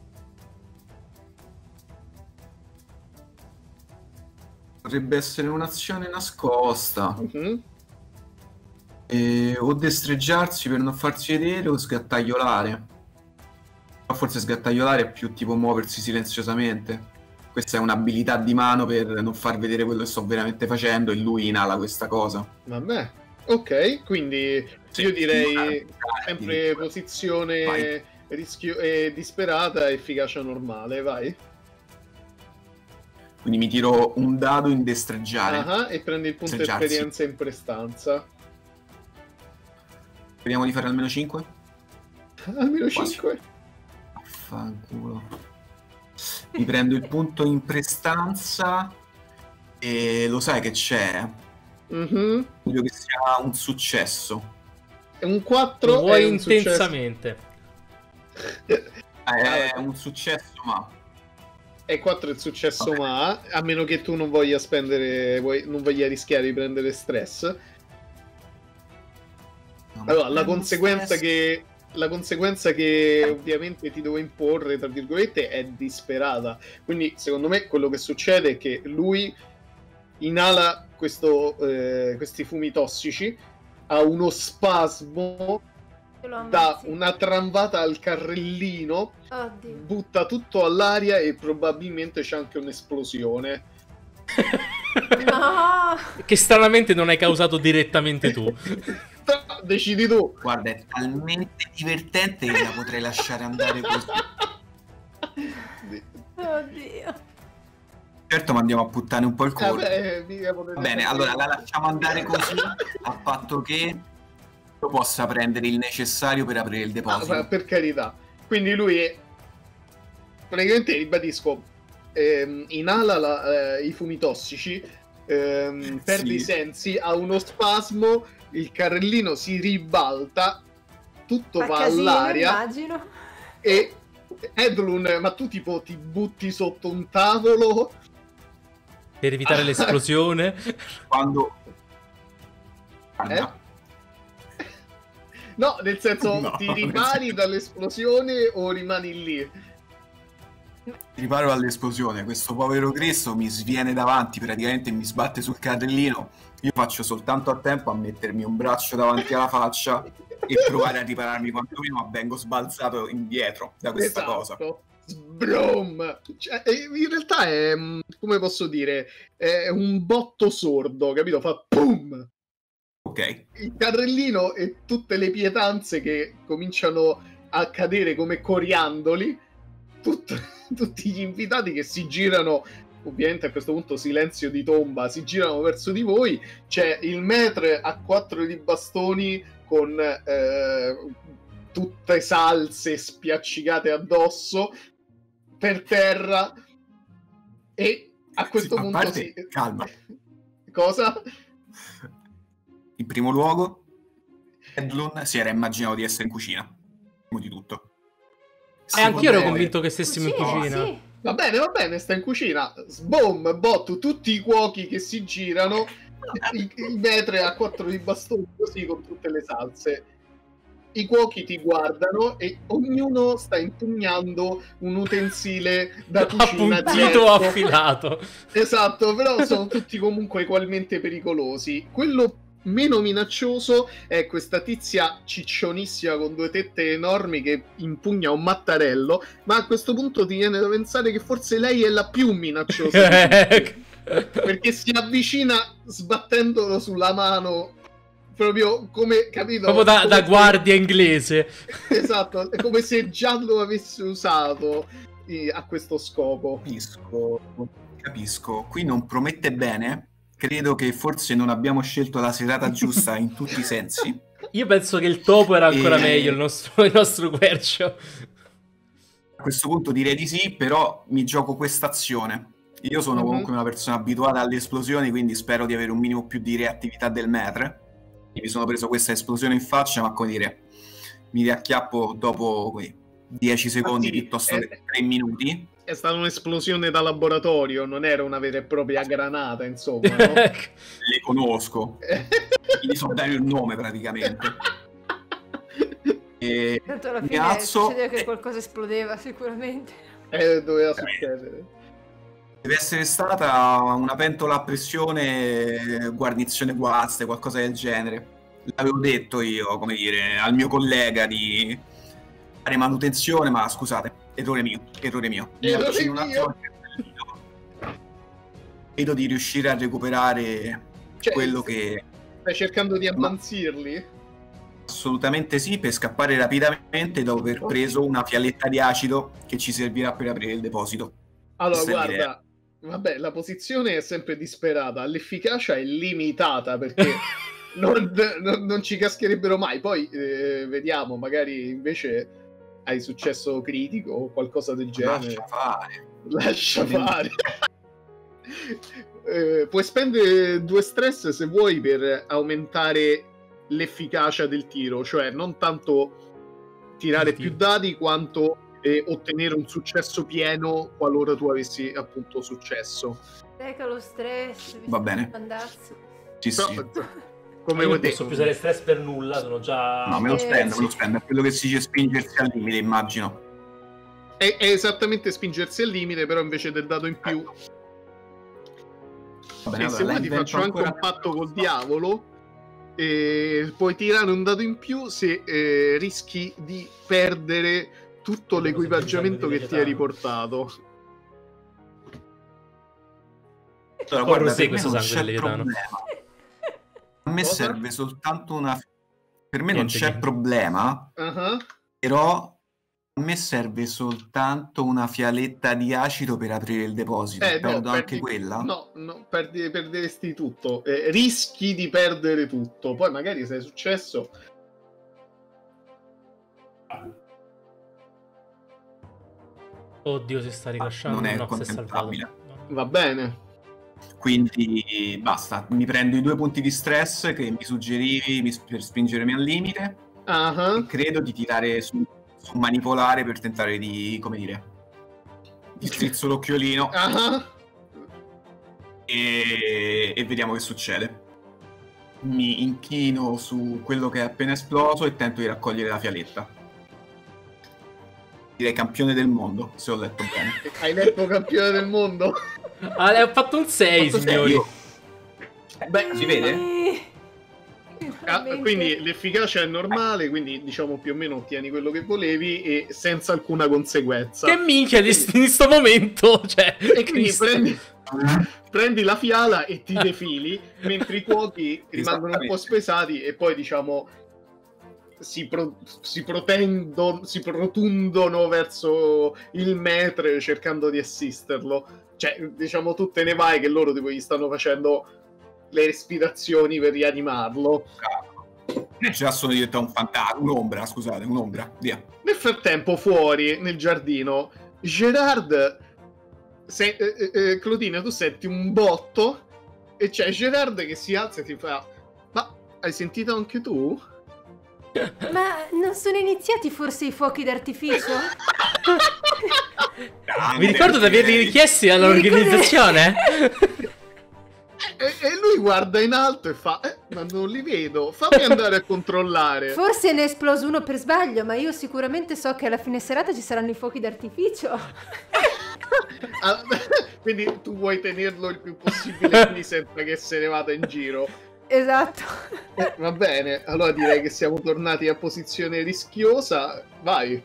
Potrebbe essere un'azione nascosta. Mhm. E... o destreggiarsi per non farsi vedere o sgattaiolare. Ma forse sgattaiolare è più tipo muoversi silenziosamente. Questa è un'abilità di mano per non far vedere quello che sto veramente facendo e lui inala questa cosa. Vabbè, ok, quindi Sì, io direi sì, sempre addirittura. posizione Vai. rischio- eh, disperata, efficacia normale, vai. Quindi mi tiro un dado in destreggiare. Ah, e prendi il punto Destreggiarsi. esperienza in prestanza. Speriamo di fare almeno cinque. Almeno Quasi. cinque. Fanculo. Mi prendo il punto in prestanza e lo sai che c'è? Mhm. Voglio che sia un successo. E un quattro Lo vuoi è un successo. intensamente. È un successo, ma E quattro è il successo, Vabbè. ma a meno che tu non voglia spendere, vuoi- non voglia rischiare di prendere stress. Allora, la conseguenza che la conseguenza che ovviamente ti devo imporre, tra virgolette, è disperata. Quindi, secondo me, quello che succede è che lui inala questo, eh, questi fumi tossici, ha uno spasmo, Io lo dà ammazzi. una tramvata al carrellino, Oddio. butta tutto all'aria e probabilmente c'è anche un'esplosione. No! Che stranamente non hai causato direttamente tu. Decidi tu. guarda, è talmente divertente che la potrei lasciare andare così. Oddio. Certo, ma andiamo a puttane un po' il colpo. Vabbè, mica potete Va bene, fare- allora la lasciamo andare così, a patto che io possa prendere il necessario per aprire il Ah, deposito. ma per carità. Quindi lui è... praticamente, ribadisco, ehm, inala la- eh, i fumi tossici, ehm, perde Sì. i sensi, ha uno spasmo, il carrellino si ribalta, tutto Fa va casino, all'aria immagino. e Edlun, ma tu tipo ti butti sotto un tavolo? Per evitare l'esplosione. Quando... Eh? No, nel senso, No, ti nel ripari senso- dall'esplosione o rimani lì? riparo all'esplosione, questo povero Cristo mi sviene davanti, praticamente mi sbatte sul carrellino. Io faccio soltanto a tempo a mettermi un braccio davanti alla faccia e provare a ripararmi quantomeno, ma vengo sbalzato indietro da questa cosa. Esatto. Sbrom! Cioè, eh, in realtà è, mm, come posso dire, è un botto sordo, capito? Fa pum! Ok. Il carrellino e tutte le pietanze che cominciano a cadere come coriandoli, tut- tutti gli invitati che si girano, ovviamente a questo punto silenzio di tomba, si girano verso di voi, c'è il maître a quattro di bastoni con eh, tutte salse spiaccicate addosso per terra e a questo Sì, a punto parte- si... calma. Cosa? In primo luogo, Edlun si era immaginato di essere in cucina. Prima di tutto. E anch'io ero Secondo me- convinto che stessimo in Cucina, cucina. sì. Va bene, va bene, sta in cucina. Sbom, botto, tutti i cuochi che si girano, il, il metre a quattro di bastoni così con tutte le salse. I cuochi ti guardano e ognuno sta impugnando un utensile da cucina appuntito o affilato. Esatto, però sono tutti comunque ugualmente pericolosi. Quello meno minaccioso è questa tizia ciccionissima con due tette enormi che impugna un mattarello, ma a questo punto ti viene da pensare che forse lei è la più minacciosa di tutti, perché si avvicina sbattendolo sulla mano, proprio come, capito? Proprio da, come da se... guardia inglese. Esatto, è come se già lo avesse usato a questo scopo. Capisco, capisco. Qui non promette bene. Credo che forse non abbiamo scelto la serata giusta in tutti i sensi. Io penso che il topo era ancora E... meglio, il nostro, il nostro quercio. A questo punto direi di sì, però mi gioco questa azione. Io sono Mhm. comunque una persona abituata alle esplosioni, quindi spero di avere un minimo più di reattività del metre. E mi sono preso questa esplosione in faccia, ma come dire, mi riacchiappo dopo quei dieci secondi sì, piuttosto è- che tre minuti. È stata un'esplosione da laboratorio, non era una vera e propria granata, insomma, no? Le conosco, gli so dare il nome praticamente. E Tanto alla mi fine alzo succedeva che e- qualcosa esplodeva sicuramente. Eh, doveva succedere. Deve essere stata una pentola a pressione, guarnizione guaste, qualcosa del genere. L'avevo detto io, come dire, al mio collega di fare manutenzione, ma scusate, errore mio, errore mio. Mi Errore avvicino un attimo mio. al cartellino. Vedo di riuscire a recuperare Cioè, quello che... Stai cercando di ammanzirli? Assolutamente sì, per scappare rapidamente dopo aver preso una fialetta di acido che ci servirà per aprire il deposito. Allora, Questa è guarda, vabbè, la posizione è sempre disperata, l'efficacia è limitata perché non, non- non ci cascherebbero mai. Poi eh, vediamo, magari invece hai successo critico o qualcosa del genere. Lascia fare. Lascia fare. Eh, puoi spendere due stress se vuoi per aumentare l'efficacia del tiro, cioè non tanto tirare Il tiro. più dadi quanto eh, ottenere un successo pieno qualora tu avessi appunto successo. Reca lo stress. Va bene. Andazzo. Sì, sì. Però, Ma come io vuoi non posso più usare stress per nulla, sono già... No, me lo Eh, spendo, sì. me lo spendo. È quello che si dice spingersi al limite, immagino. è, è esattamente spingersi al limite, però invece del dato in più. Va bene, E allora, se la vuoi ti invento faccio anche ancora un patto col diavolo. E puoi tirare un dato in più se eh, rischi di perdere tutto Vedo l'equipaggiamento sempre che il ti hai sangue di riportato. Allora, Corro guarda, sì, per me questo non sangue c'è dell'Aietano. problema. A me Cosa? serve soltanto una... Per me non Niente, c'è niente. problema, Ah, però a me serve soltanto una fialetta di acido per aprire il deposito. Eh, no, Perdo anche perdi- quella? No, no, perdi- perderesti tutto. Eh, rischi di perdere tutto. Poi magari se è successo... Oddio, si sta rilasciando. non è No, si è salvato. contentabile. No. Va bene. Quindi basta, mi prendo i due punti di stress che mi suggerivi mi- per spingermi al limite Ah, e credo di tirare su, su manipolare per tentare di, come dire, di strizzo l'occhiolino ah. e, e vediamo che succede. Mi inchino su quello che è appena esploso e tento di raccogliere la fialetta. Direi campione del mondo, se ho letto bene. Hai letto campione del mondo? Ah, ha fatto un sei, Fatto signori. serio. Beh, si vede? Eh, Ah, finalmente. quindi l'efficacia è normale, quindi diciamo più o meno ottieni quello che volevi e senza alcuna conseguenza. Che minchia di st- in sto momento. Cioè, E quindi Cristo. prendi, prendi la fiala e ti defili, mentre i cuochi rimangono un po' Esattamente. spesati e poi diciamo si, pro- si, protendo- si protundono verso il metre cercando di assisterlo. Cioè, diciamo, tu te ne vai che loro tipo gli stanno facendo le respirazioni per rianimarlo. Già sono diventato un fantasma, un'ombra, scusate, un'ombra, via. Nel frattempo, fuori nel giardino, Gerard, se, eh, eh, Clotina, tu senti un botto e c'è Gerard che si alza e ti fa: ma hai sentito anche tu? Ma non sono iniziati forse i fuochi d'artificio? Vi ricordo di averli richiesti all'organizzazione. E, e lui guarda in alto e fa: eh, ma non li vedo, fammi andare a controllare. Forse ne è esploso uno per sbaglio, ma io sicuramente so che alla fine serata ci saranno i fuochi d'artificio. Ah, quindi tu vuoi tenerlo il più possibile qui senza che se ne vada in giro. Esatto. Eh, va bene, allora direi che siamo tornati a posizione rischiosa. Vai.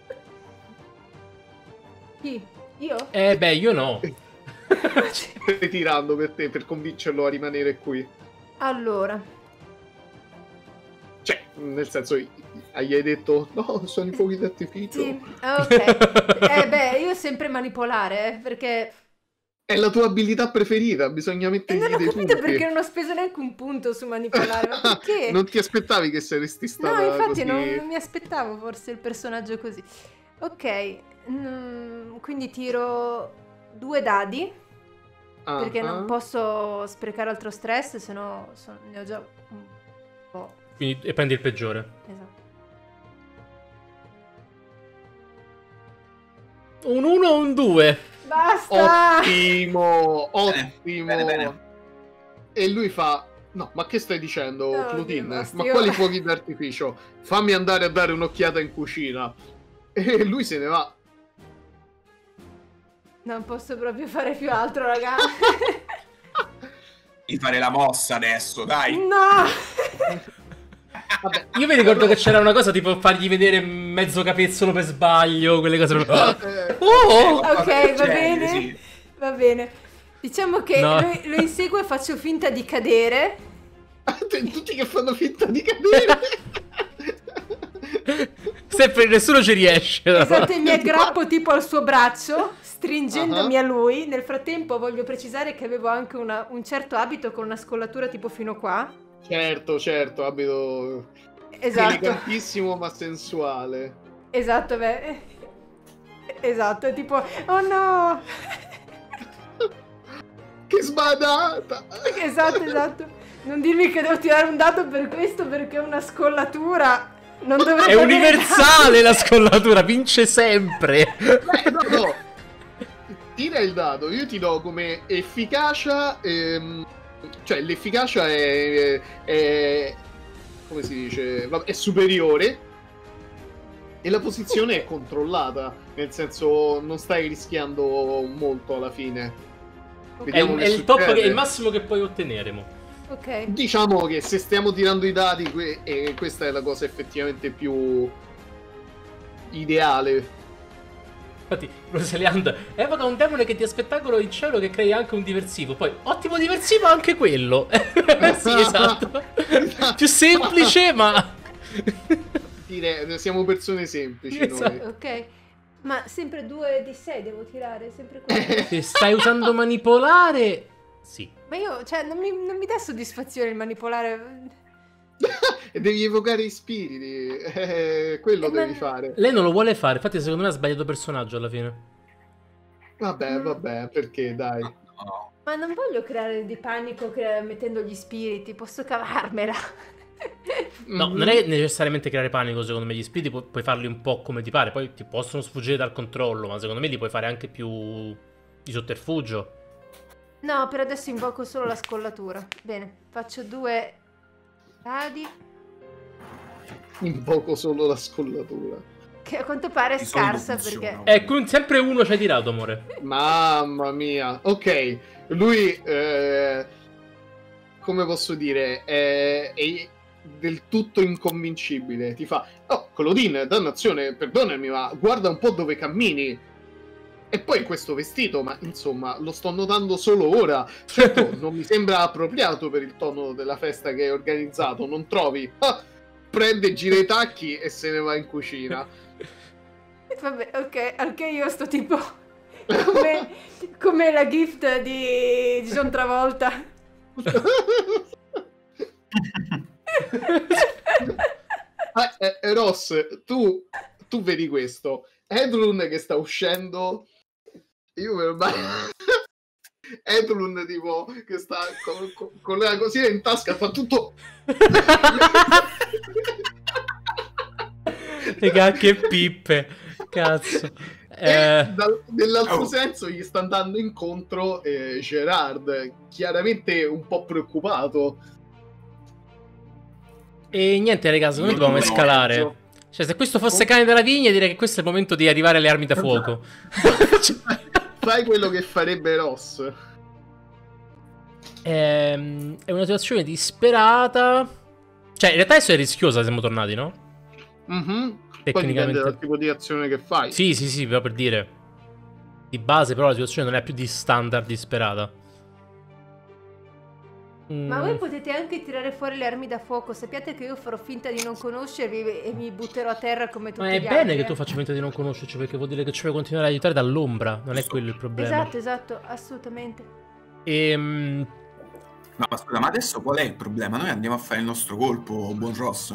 Chi? Io? Eh beh, io no. Stai tirando per te, per convincerlo a rimanere qui. Allora. Cioè, nel senso, gli hai detto no, sono i fuochi d'artificio. Sì, ok. Eh beh, io sempre manipolare, eh, perché... È la tua abilità preferita, bisogna E mettergli non ho dei capito punti. perché non ho speso neanche un punto su manipolare, ma perché? Non ti aspettavi che saresti stata No, infatti così... non, non mi aspettavo forse il personaggio così. Ok, mm, quindi tiro due dadi, Ah, perché ah. non posso sprecare altro stress, se no so- ne ho già un po'. Quindi, e prendi il peggiore. Esatto. Un uno o un due? Basta! Ottimo, ottimo. Bene, bene. E lui fa: no, ma che stai dicendo, No, Claudine? Dio, basta, Ma io- quali fuochi d'artificio? Fammi andare a dare un'occhiata in cucina. E lui se ne va. Non posso proprio fare più altro, raga. Di fare la mossa adesso, dai. No! Vabbè, Io mi ricordo che c'era una cosa tipo fargli vedere mezzo capezzolo per sbaglio, quelle cose proprio... eh, Oh! Ok, del va genere, bene. sì. Va bene. Diciamo che No. lo, lo inseguo e faccio finta di cadere. tutti che fanno finta di cadere. Sempre nessuno ci riesce. no? Esatto, e mi aggrappo tipo al suo braccio, stringendomi Ah. a lui. Nel frattempo voglio precisare che avevo anche una- un certo abito con una scollatura tipo fino qua. Certo, certo, abito Esatto, elegantissimo ma sensuale. esatto, beh. Esatto, è tipo, oh no! Che sbadata! Esatto, esatto. Non dirmi che devo tirare un dado per questo perché è una scollatura. Non dovrebbe È avere universale la scollatura, vince sempre. Eh, no, no. Tira il dado, io ti do come efficacia, ehm, cioè l'efficacia è, è come si dice, Vabbè, è superiore e la posizione è controllata, nel senso non stai rischiando molto alla fine. È, Vediamo il- che è il top, succede. che- è il massimo che puoi ottenere. mo. Ok. Diciamo che se stiamo tirando i dadi, que- e questa è la cosa effettivamente più ideale. Infatti, Rosaliand evoca un demone che ti spettacolo in cielo che crei anche un diversivo. Poi, ottimo diversivo anche quello. Sì, esatto. Più semplice, ma... Dire, siamo persone semplici Esatto. noi. Ok. Ma sempre due di sei devo tirare, sempre quello. Se stai usando manipolare... Sì. Ma io, cioè, non mi, non mi dà soddisfazione il manipolare. E devi evocare i spiriti, eh, quello Eh, ma- devi fare. Lei non lo vuole fare, infatti secondo me ha sbagliato personaggio alla fine. Vabbè, Mm. vabbè, perché dai. No. Ma non voglio creare di panico cre- mettendo gli spiriti, posso cavarmela. No, Mm. non è necessariamente creare panico, secondo me. Gli spiriti pu- puoi farli un po' come ti pare, poi ti possono sfuggire dal controllo, ma secondo me li puoi fare anche più di sotterfugio. No, per adesso invoco solo la scollatura. Bene, faccio due dadi, Invoco solo la scollatura. che a quanto pare è Di solito scarsa funziona. perché... Ecco, sempre uno ci hai tirato, amore. Mamma mia. Ok, lui, eh, come posso dire, è, è del tutto inconvincibile. Ti fa, oh, Claudine, dannazione, perdonami, ma guarda un po' dove cammini. E poi questo vestito, ma insomma, lo sto notando solo ora. Certo, non mi sembra appropriato per il tono della festa che hai organizzato, non trovi? Ah, prende, gira i tacchi e se ne va in cucina. Vabbè, ok, anche io sto tipo come, come la gift di John Travolta. Ah, eh, eh, Ross, tu, tu vedi questo. Edrun che sta uscendo. Io per me... Edrun tipo che sta con, con- con la cosina in tasca, fa tutto... Raga, che pippe. Cazzo. E Eh, dal- nell'altro Oh. senso gli sta andando incontro eh, Gerard, chiaramente un po' preoccupato. e niente, raga, secondo me Non dobbiamo lo scalare. Cioè, se questo fosse cane della vigna, direi che questo è il momento di arrivare alle armi da fuoco. Fai quello che farebbe Ross. Ehm, è una situazione disperata. Cioè, in realtà adesso è rischiosa, siamo tornati, no? Mhm. Poi dipende Tecnicamente. dal tipo di azione che fai. Sì, sì, sì, però per dire. Di base, però, la situazione non è più di standard disperata. Ma Mm, voi potete anche tirare fuori le armi da fuoco. Sappiate che io farò finta di non conoscervi e mi butterò a terra come tutti Ma è gli bene altri. che eh. tu faccia finta di non conoscerci, perché vuol dire che ci puoi continuare a aiutare dall'ombra. Non è quello il problema. Esatto, esatto, assolutamente. Ehm, No, ma scusa, ma adesso qual è il problema? Noi andiamo a fare il nostro colpo, buon Ross.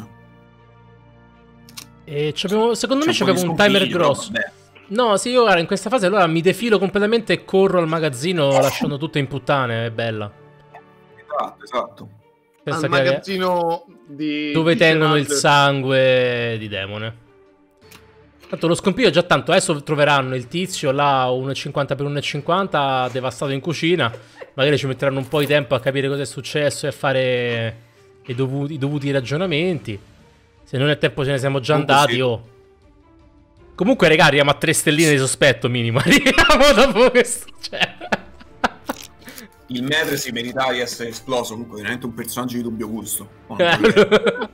e c'avevo- secondo me C'è c'avevo po' di un timer scompiglio, grosso. vabbè. No, sì, io ora in questa fase allora mi defilo completamente e corro al magazzino lasciando tutto in puttane. È bella. Esatto, esatto. Pensa Al che magazzino di dove di tengono il Gerard. sangue di demone. Tanto lo scompiglio già tanto. Adesso troveranno il tizio là uno e cinquanta per uno e cinquanta devastato in cucina. Magari ci metteranno un po' di tempo a capire cosa è successo e a fare i dovuti, i dovuti ragionamenti. Se non è tempo ce ne siamo già Comunque andati. sì. Oh. Comunque, raga, arriviamo a tre stelline di sospetto minimo. Arriviamo dopo questo. Cioè. Il Metre si meritava di essere esploso, comunque veramente un personaggio di dubbio gusto. Oh, non so dire.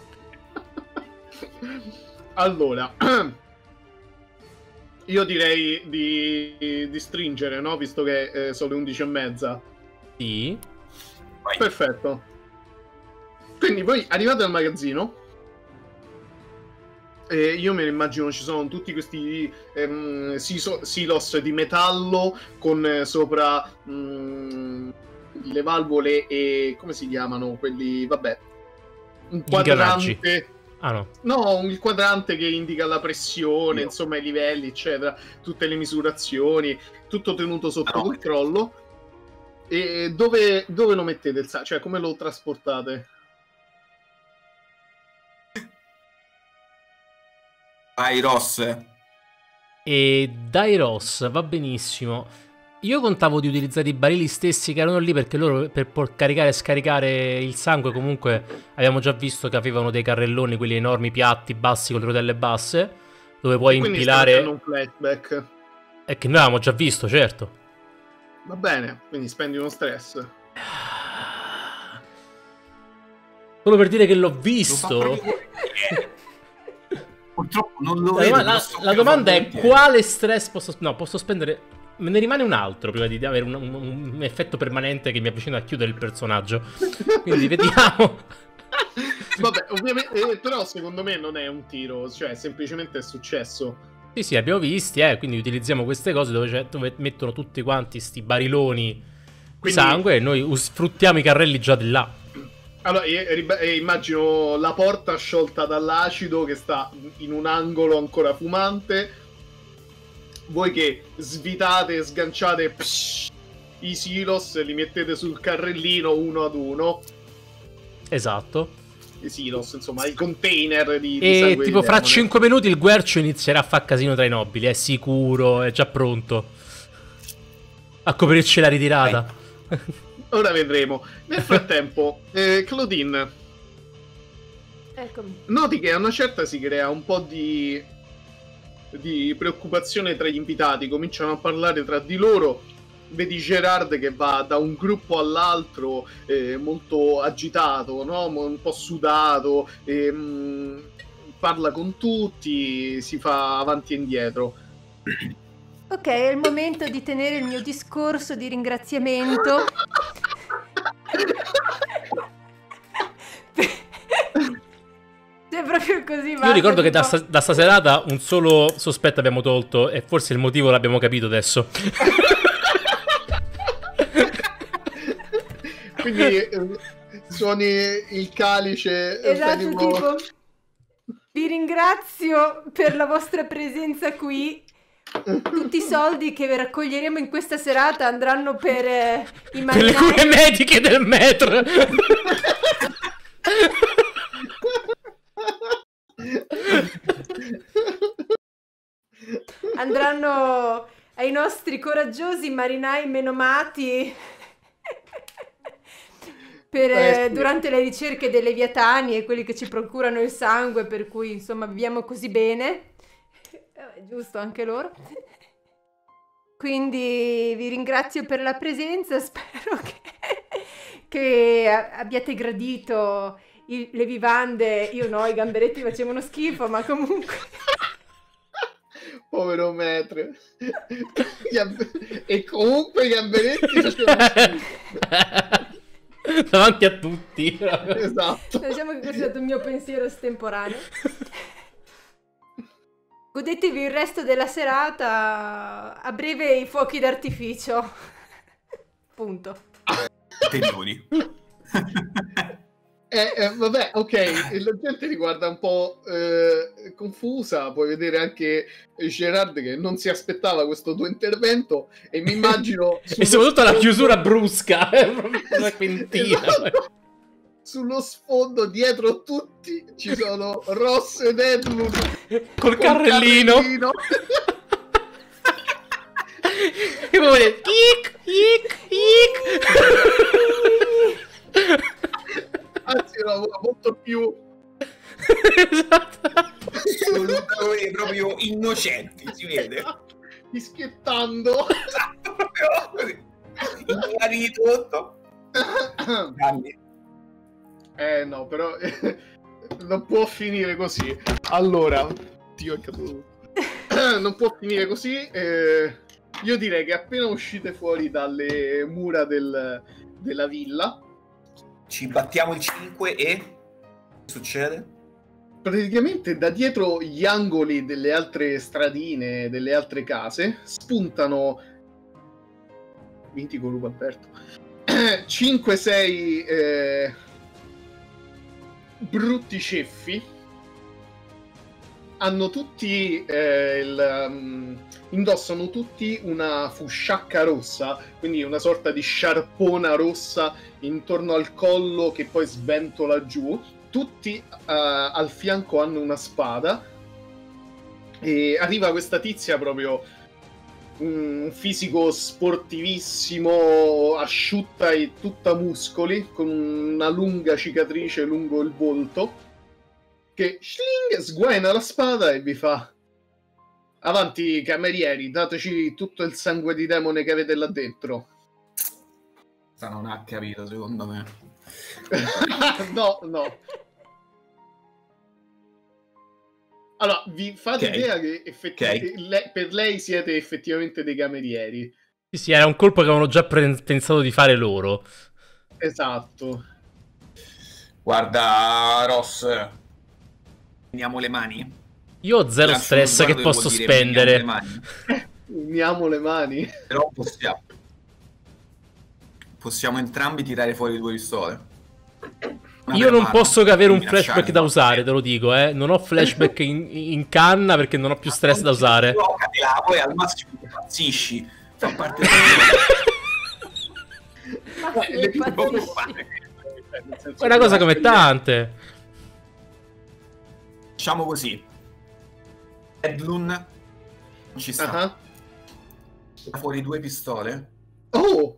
Allora, io direi di, di stringere, no? Visto che eh, sono le undici e mezza. Sì. Vai. Perfetto. Quindi voi arrivate al magazzino. E io me ne immagino ci sono tutti questi ehm, siso- silos di metallo con eh, sopra mm, le valvole e come si chiamano quelli? Vabbè, un ingranaggi. quadrante. Ah no. No, un quadrante che indica la pressione, Io. insomma i livelli, eccetera, tutte le misurazioni, tutto tenuto sotto Ah, no. controllo. E dove, dove lo mettete il sangue? Cioè, come lo trasportate? Vai, Ross. E dai Ross, va benissimo. Io contavo di utilizzare i barili stessi che erano lì perché loro per, per caricare e scaricare il sangue comunque abbiamo già visto che avevano dei carrelloni, quelli enormi, piatti, bassi, con le rotelle basse, dove puoi Quindi impilare... stai facendo un flashback. E che noi avevamo già visto, certo. Va bene, quindi spendi uno stress. Solo per dire che l'ho Lo fa visto... proprio- Purtroppo non lo La, vedo. doma- però la- so la che lo domanda fa è volentieri. quale stress posso... No, posso spendere... Me ne rimane un altro prima di avere un, un- un effetto permanente che mi avvicina a chiudere il personaggio. Quindi vediamo. Vabbè, ovviamente, eh, però secondo me non è un tiro, cioè semplicemente è successo. Sì, sì, abbiamo visti, eh, quindi utilizziamo queste cose dove, c'è- dove mettono tutti quanti sti bariloni di Quindi- sangue e noi us- sfruttiamo i carrelli già di là. Allora, e- riba- e immagino la porta sciolta dall'acido che sta in un angolo ancora fumante. Voi che svitate e sganciate psh, i silos, li mettete sul carrellino uno ad uno. Esatto. I silos, insomma, i container di, di E sangue tipo di fra demone. cinque minuti il guercio inizierà a far casino tra i nobili, è sicuro, è già pronto. A coprirci la ritirata. Ora vedremo. Nel frattempo, eh, Claudine, Eccomi. noti che a una certa si crea un po' di, di preoccupazione tra gli invitati, cominciano a parlare tra di loro. Vedi Gerard che va da un gruppo all'altro eh, molto agitato, no? Mo- un po' sudato, e, mm, parla con tutti, si fa avanti e indietro. Ok, è il momento di tenere il mio discorso di ringraziamento. Cioè, proprio così. Io basta, ricordo che da, tipo- sta, da sta serata un solo sospetto abbiamo tolto e forse il motivo l'abbiamo capito adesso. Quindi eh, suoni il calice. e Esatto, fai tipo- tipo. Vi ringrazio per la vostra presenza qui. Tutti i soldi che raccoglieremo in questa serata andranno per eh, i Per le cure marinai. mediche del metro. saranno ai nostri coraggiosi marinai menomati per, Eh, sì. durante le ricerche dei leviatani e quelli che ci procurano il sangue, per cui insomma viviamo così bene. È giusto anche loro. Quindi vi ringrazio per la presenza, spero che, che abbiate gradito il- le vivande. Io no, i gamberetti facevano schifo, ma comunque... Povero Metre. Gli amb- e comunque gli amberetti facevano schifo. Davanti a tutti. Esatto. Diciamo che questo è stato il mio pensiero estemporaneo. Godetevi il resto della serata, a breve i fuochi d'artificio. Punto. Tenori. Eh, eh, vabbè, ok, e la gente li guarda un po' eh, confusa, puoi vedere anche Gerard che non si aspettava questo tuo intervento e mi immagino... E soprattutto la chiusura brusca, è proprio una quintina. Esatto. Sullo sfondo, dietro tutti, ci sono Ross ed Edmund Col carrellino. carrellino. E poi vuole ic, ic, ic. Anzi, era molto più... Esatto. Sono proprio innocenti, si vede. Fischiettando. Proprio così. Ignari di tutto. Grandi. Eh no, però non può finire così. Allora, Dio è caduto. Non può finire così. Eh, io direi che appena uscite fuori dalle mura del, della villa, Ci battiamo il cinque e... Che succede? praticamente da dietro gli angoli delle altre stradine, delle altre case, spuntano vinti con lupo aperto cinque sei eh, brutti ceffi. Hanno tutti eh, il, um, indossano tutti una fusciacca rossa, quindi una sorta di sciarpona rossa intorno al collo che poi sventola giù. Tutti uh, al fianco hanno una spada e arriva questa tizia proprio un fisico sportivissimo, asciutta e tutta muscoli, con una lunga cicatrice lungo il volto, che shling, sguaina la spada e vi fa: avanti camerieri, dateci tutto il sangue di demone che avete là dentro. Non ha capito, secondo me. No, no. Allora, vi fate Ok. idea che effettivamente le- per lei siete effettivamente dei camerieri. Sì, sì, era un colpo che avevano già pre- pensato di fare loro. Esatto. Guarda, Ross, uniamo le mani. Io ho zero Lancio uno stress sguardo che vuol posso dire spendere. uniamo le mani. Uniamo le mani. Però possiamo. Possiamo entrambi tirare fuori due pistole. Una Io per non mano, posso che avere un quindi flashback lasciarli, da no? usare, te lo dico, eh. Non ho flashback in, in canna perché non ho più stress da usare. Giocatela, poi al massimo impazzisci. Fa parte Ma Eh, sì, le più impazzisci. Nel senso È una che cosa la come spegna- tante. Diciamo così. Edlun non ci sta. Ah. Tira fuori due pistole. Oh!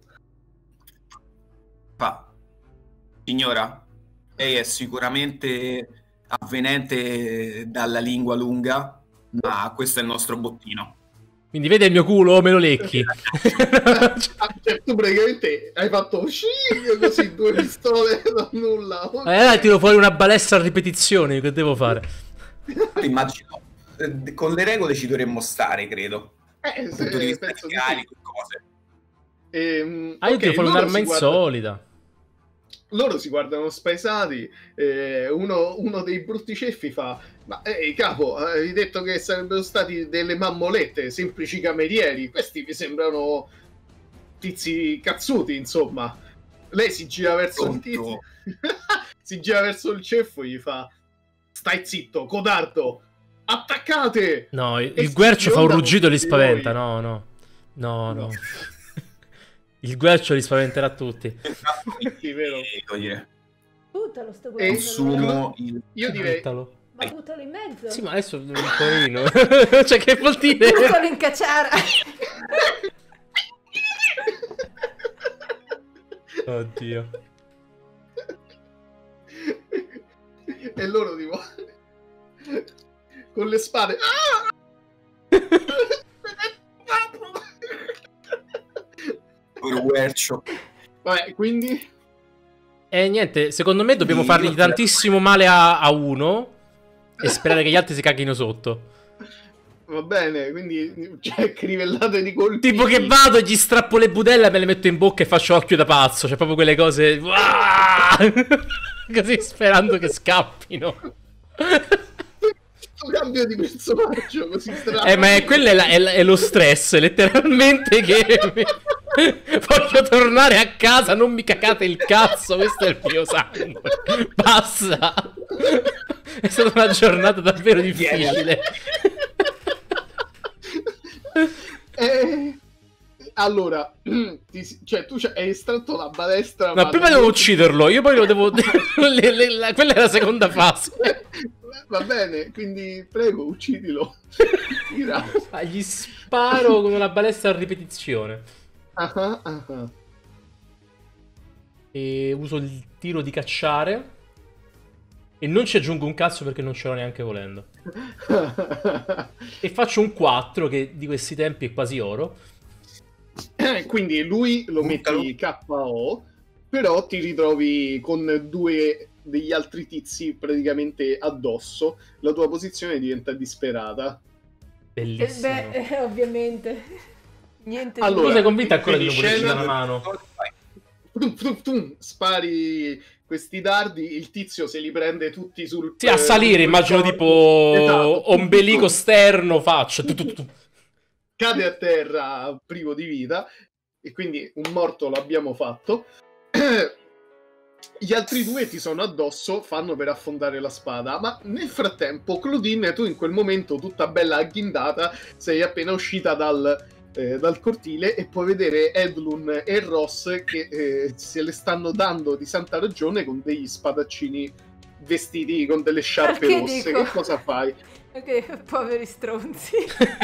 Fa. Signora, lei è sicuramente avvenente dalla lingua lunga, ma questo è il nostro bottino. Quindi vede il mio culo, me lo lecchi. Ah, cioè, tu praticamente hai fatto shing, così due pistole da nulla. Ok. Eh, tiro fuori una balestra a ripetizione, che devo fare? Immagino, eh, con le regole ci dovremmo stare, credo. Eh, Dal se- punto di vista penso di di sì. carico e cose. Ehm, Ah, io ok, tiro fuori loro un'arma si guardano- insolita. Loro si guardano spaesati. eh, uno, uno dei brutti ceffi fa: ma ehi capo, hai detto che sarebbero stati delle mammolette, semplici camerieri. Questi mi sembrano tizi cazzuti, insomma. Lei si gira verso il Pronto? tizio, si gira verso il ceffo e gli fa: stai zitto, codardo, attaccate! No, il, E il guercio fa un sfionda ruggito e li tutti spaventa. voi. No, no. No, no. No. Il guercio li spaventerà tutti. Sì, vero. E, devo dire, Tu te lo sto E guardando. consumo il... Io direi, Buttalo. Ma buttalo in mezzo. Sì, ma adesso un poverino. Cioè, che vuol dire? Buttalo in cacciara. Oddio. E loro tipo con le spade. Guercio. Vabbè, quindi E niente, secondo me dobbiamo Sì, fargli io- tantissimo male a, a uno e sperare che gli altri si caghino sotto. va bene, quindi cioè crivellate di colpi. Tipo che vado e gli strappo le budelle, me le metto in bocca e faccio occhio da pazzo. Cioè proprio quelle cose. Così sperando che scappino. Questo cambio di personaggio così strano. Eh, ma è, quello è, la- è la- è lo stress, letteralmente, che voglio tornare a casa, non mi cacate il cazzo, questo è il mio sangue. Basta. È stata una giornata davvero difficile. Eh, allora, ti- cioè tu hai estratto la balestra. No, ma prima non- devo ucciderlo, io poi lo devo... le- le- la- quella è la seconda fase. Va bene, quindi prego, uccidilo. Tira. Ah, gli sparo con una balestra a ripetizione. Ah, ah, ah. E uso il tiro di cacciare. E non ci aggiungo un cazzo perché non ce l'ho neanche volendo. E faccio un quattro, che di questi tempi è quasi oro. Quindi lui lo Buttalo. metti K O, però ti ritrovi con due degli altri tizi praticamente addosso. La tua posizione diventa disperata. Eh, Bellissimo. beh, eh, ovviamente. Niente di- Allora, Tu sei convinta ancora di quindi non volerci scena- dare una mano? Tum, tum, tum, spari questi dardi, il tizio se li prende tutti sul... Sì, a salire, sul immagino corpo. tipo Esatto. ombelico sterno, faccia. Tu, tu, tu, tu. Cade a terra privo di vita e quindi un morto l'abbiamo fatto. Gli altri due ti sono addosso, fanno per affondare la spada, ma nel frattempo Claudine, tu in quel momento tutta bella agghindata, sei appena uscita dal, eh, dal cortile e puoi vedere Edlun e Ross che eh, se le stanno dando di santa ragione con degli spadaccini vestiti con delle sciarpe Che rosse. dico? Che cosa fai? Ok, poveri stronzi.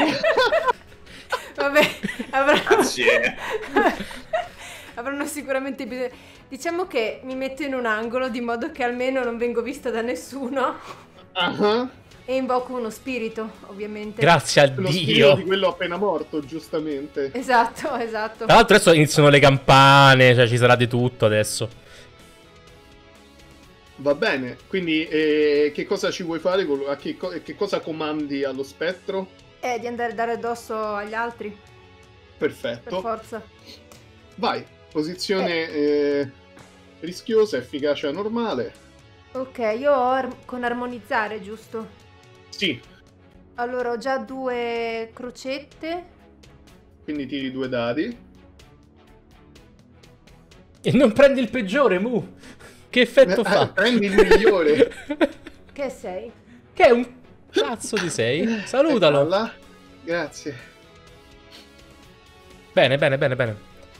Vabbè, avranno... Grazie. avranno sicuramente bisogno... Diciamo che mi metto in un angolo di modo che almeno non vengo vista da nessuno Ah, e invoco uno spirito, ovviamente. Grazie a lo spirito di Dio. quello appena morto, giustamente. Esatto, esatto. Tra l'altro adesso iniziano le campane, cioè ci sarà di tutto adesso. Va bene, quindi eh, che cosa ci vuoi fare? con- A che, co- che cosa comandi allo spettro? È di andare a dare addosso agli altri, per Perfetto. forza. Vai, posizione eh, rischiosa, efficacia normale. Ok, io ho ar- con armonizzare, giusto? Sì, Allora ho già due crocette. quindi tiri due dadi. E non prendi il peggiore, Mu. Che effetto Eh, fa? prendi il migliore. Che sei? Che è un cazzo di sei. Salutalo. Eccola. Grazie. Bene, bene, bene, bene.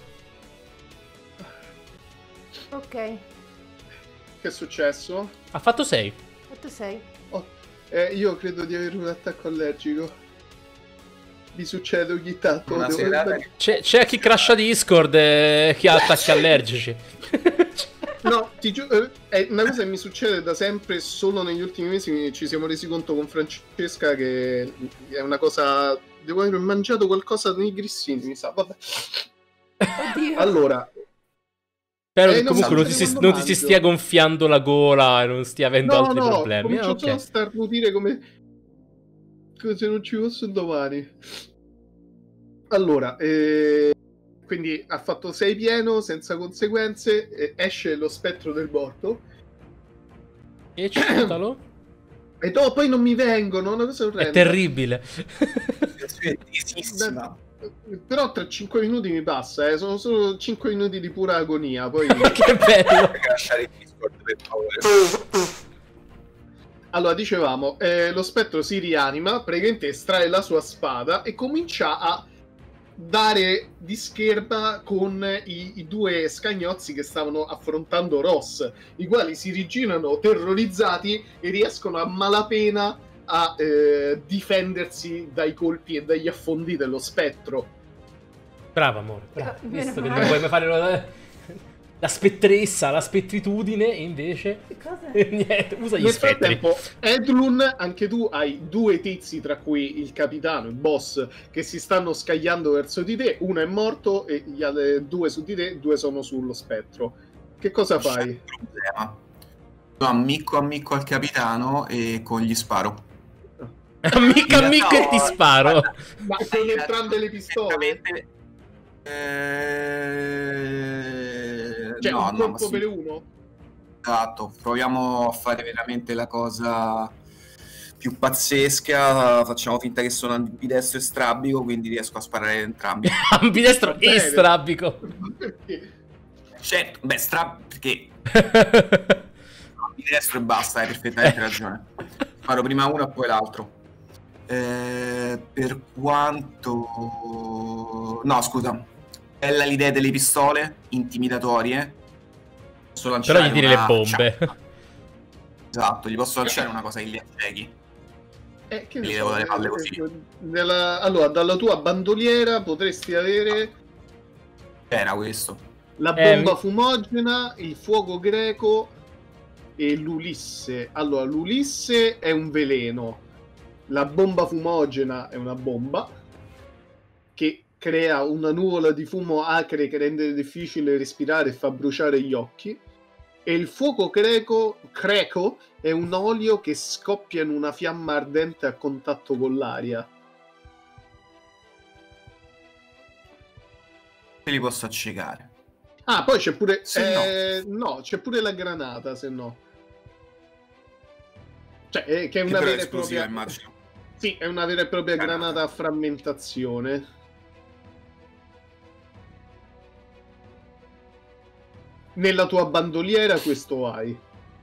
Ok, Che è successo? Ha fatto sei. quanto sei? Oh, eh, io credo di avere un attacco allergico. Mi succede ogni tanto. Una devo- serata che- C'è, c'è chi crasha Discord e chi ha attacchi allergici. No, ti giuro, è una cosa che mi succede da sempre, solo negli ultimi mesi ci siamo resi conto con Francesca che è una cosa... Devo aver mangiato qualcosa nei grissini, mi sa. Vabbè. Oddio. Allora, Spero Eh, che non comunque so non ti, se si, quando non ti si mangio. stia gonfiando la gola e non stia avendo no, altri no, problemi. comincio Ah, solo a ok. starnutire come... come se non ci fosse un domani. Allora, eh, quindi ha fatto sei pieno, senza conseguenze, e esce lo spettro del morto. E citalo. E dopo poi non mi vengono, una cosa È orrenda. terribile. Situazione tesissima. Però tra cinque minuti mi passa, eh. Sono solo cinque minuti di pura agonia. Poi... Che bello. Lasciare il Discord per favore. Allora, dicevamo, eh, lo spettro si rianima, praticamente estrae la sua spada e comincia a dare di scherma con i, i due scagnozzi che stavano affrontando Ross, i quali si rigirano terrorizzati e riescono a malapena a eh, difendersi dai colpi e dagli affondi dello spettro. Bravo, amore. Bravo. Eh, Visto meno che male. non puoi mai fare la, la spettressa, la spettritudine, e invece Che cosa? niente, usa gli Nel spettri. frattempo, Edlun, anche tu hai due tizi, tra cui il capitano, il boss, che si stanno scagliando verso di te. Uno è morto e gli altri due su di te, due sono sullo spettro. Che cosa fai? Problema. Io ammicco ammicco al capitano e con gli sparo. Amico, In amico, realtà e ti ho- sparo. guarda, Ma con entrambe le pistole? Eh... Cioè, no, un no, ma colpo sì. per uno? Esatto, proviamo a fare veramente la cosa più pazzesca, facciamo finta che sono ambidestro e strabico, quindi riesco a sparare entrambi. Ambidestro Va e bene. strabico. Perché? Certo, beh, stra... perché ambidestro e basta, hai perfettamente ragione. Sparo prima uno e poi l'altro. Eh, per quanto... No, scusa. Bella l'idea delle pistole, intimidatorie. Posso lanciare Però gli tiri le una bombe. ciappa. Esatto, gli posso lanciare una cosa che li acciechi. Eh, che ne Gli so, levo dalle palle eh, così. nella- allora, dalla tua bandoliera potresti avere Era questo. la Eh, bomba mi- fumogena, il fuoco greco e l'Ulisse. Allora, l'Ulisse è un veleno, la bomba fumogena è una bomba che crea una nuvola di fumo acre che rende difficile respirare e fa bruciare gli occhi. E il fuoco greco, greco è un olio che scoppia in una fiamma ardente a contatto con l'aria. Me li posso accecare. Ah, poi c'è pure... Se eh, no. c'è pure la granata, se no. Cioè, eh, che è Che una però è vera e esplosiva, propria... immagino. Sì, è una vera e propria Granata. granata a frammentazione. Nella tua bandoliera questo hai.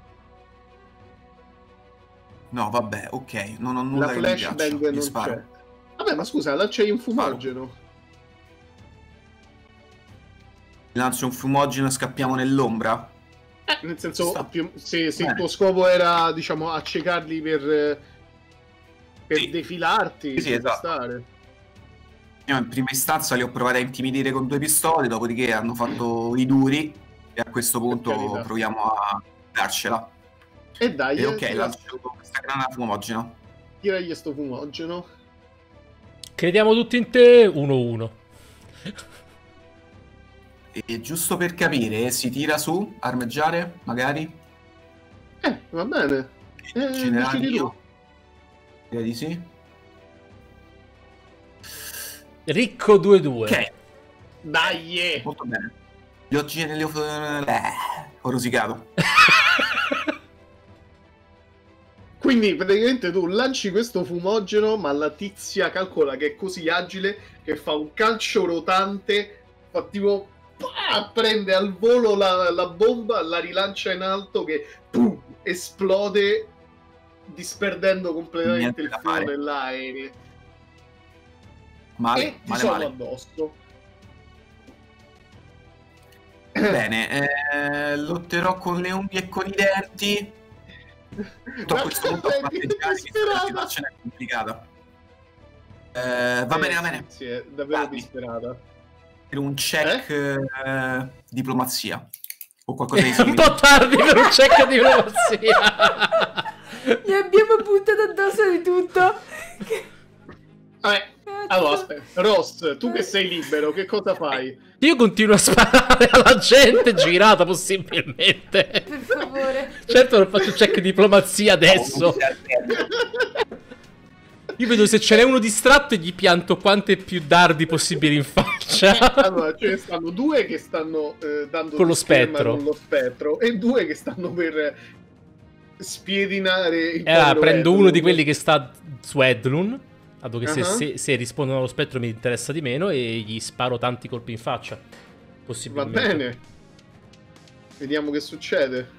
No, vabbè, ok, non ho nulla La che mi piaccia. flashbang Gli non sparo. c'è. Vabbè, ma scusa, là c'hai un fumogeno. Lancio un fumogeno e scappiamo nell'ombra? Eh, nel senso, Sta. più- se, se il Bene. tuo scopo era, diciamo, accecarli per, eh, per Sì. defilarti, Sì, sì, ci può esatto. stare. Io in prima istanza li ho provati a intimidire con due pistole, dopodiché hanno fatto i duri e a questo punto carità. proviamo a darcela. E dai, E ok, tira- lancio questa granata fumogena. tiragli sto fumogeno. Crediamo tutti in te. uno uno. E giusto per capire, si tira su, armeggiare, magari? Eh, va bene. Eh, Generali decidi tu. io? Direi di sì. Ricco due due. Ok, Dai! eh. molto bene. Gli ho gen- li ho... Eh, ho rosicato. Quindi praticamente tu lanci questo fumogeno, ma la tizia calcola che è così agile che fa un calcio rotante, fa tipo... pah, prende al volo la, la bomba, la rilancia in alto che pum, esplode disperdendo completamente Niente il da fumo fare. nell'aereo. Male, E ti male, sono male. addosso. Bene, eh, lotterò con le unghie e con i denti. Tutto a questo punto Vedi, patteggiare, visto che la disperata. situazione è complicata. Eh, va Eh, bene, va sì, bene. sì, è davvero Guardi. disperata. Per un check eh, diplomazia o qualcosa di È un simile. po' tardi per un check di diplomazia. Gli abbiamo buttato addosso di tutto. Vabbè, allora aspetta, Ross, tu che sei libero, che cosa fai? Io continuo a sparare alla gente girata possibilmente. Per favore. Certo non faccio check diplomazia adesso. Io vedo se ce n'è uno distratto e gli pianto quante più dardi possibili in faccia. Allora, ce ne stanno due che stanno eh, dando Con lo di scherma spettro. con lo spettro e due che stanno per spiedinare il E allora povero prendo Edlund. uno di quelli che sta su Edlun, dato che se, Uh-huh. se, se rispondono allo spettro mi interessa di meno, e gli sparo tanti colpi in faccia. Va Possibilmente. bene. Vediamo che succede.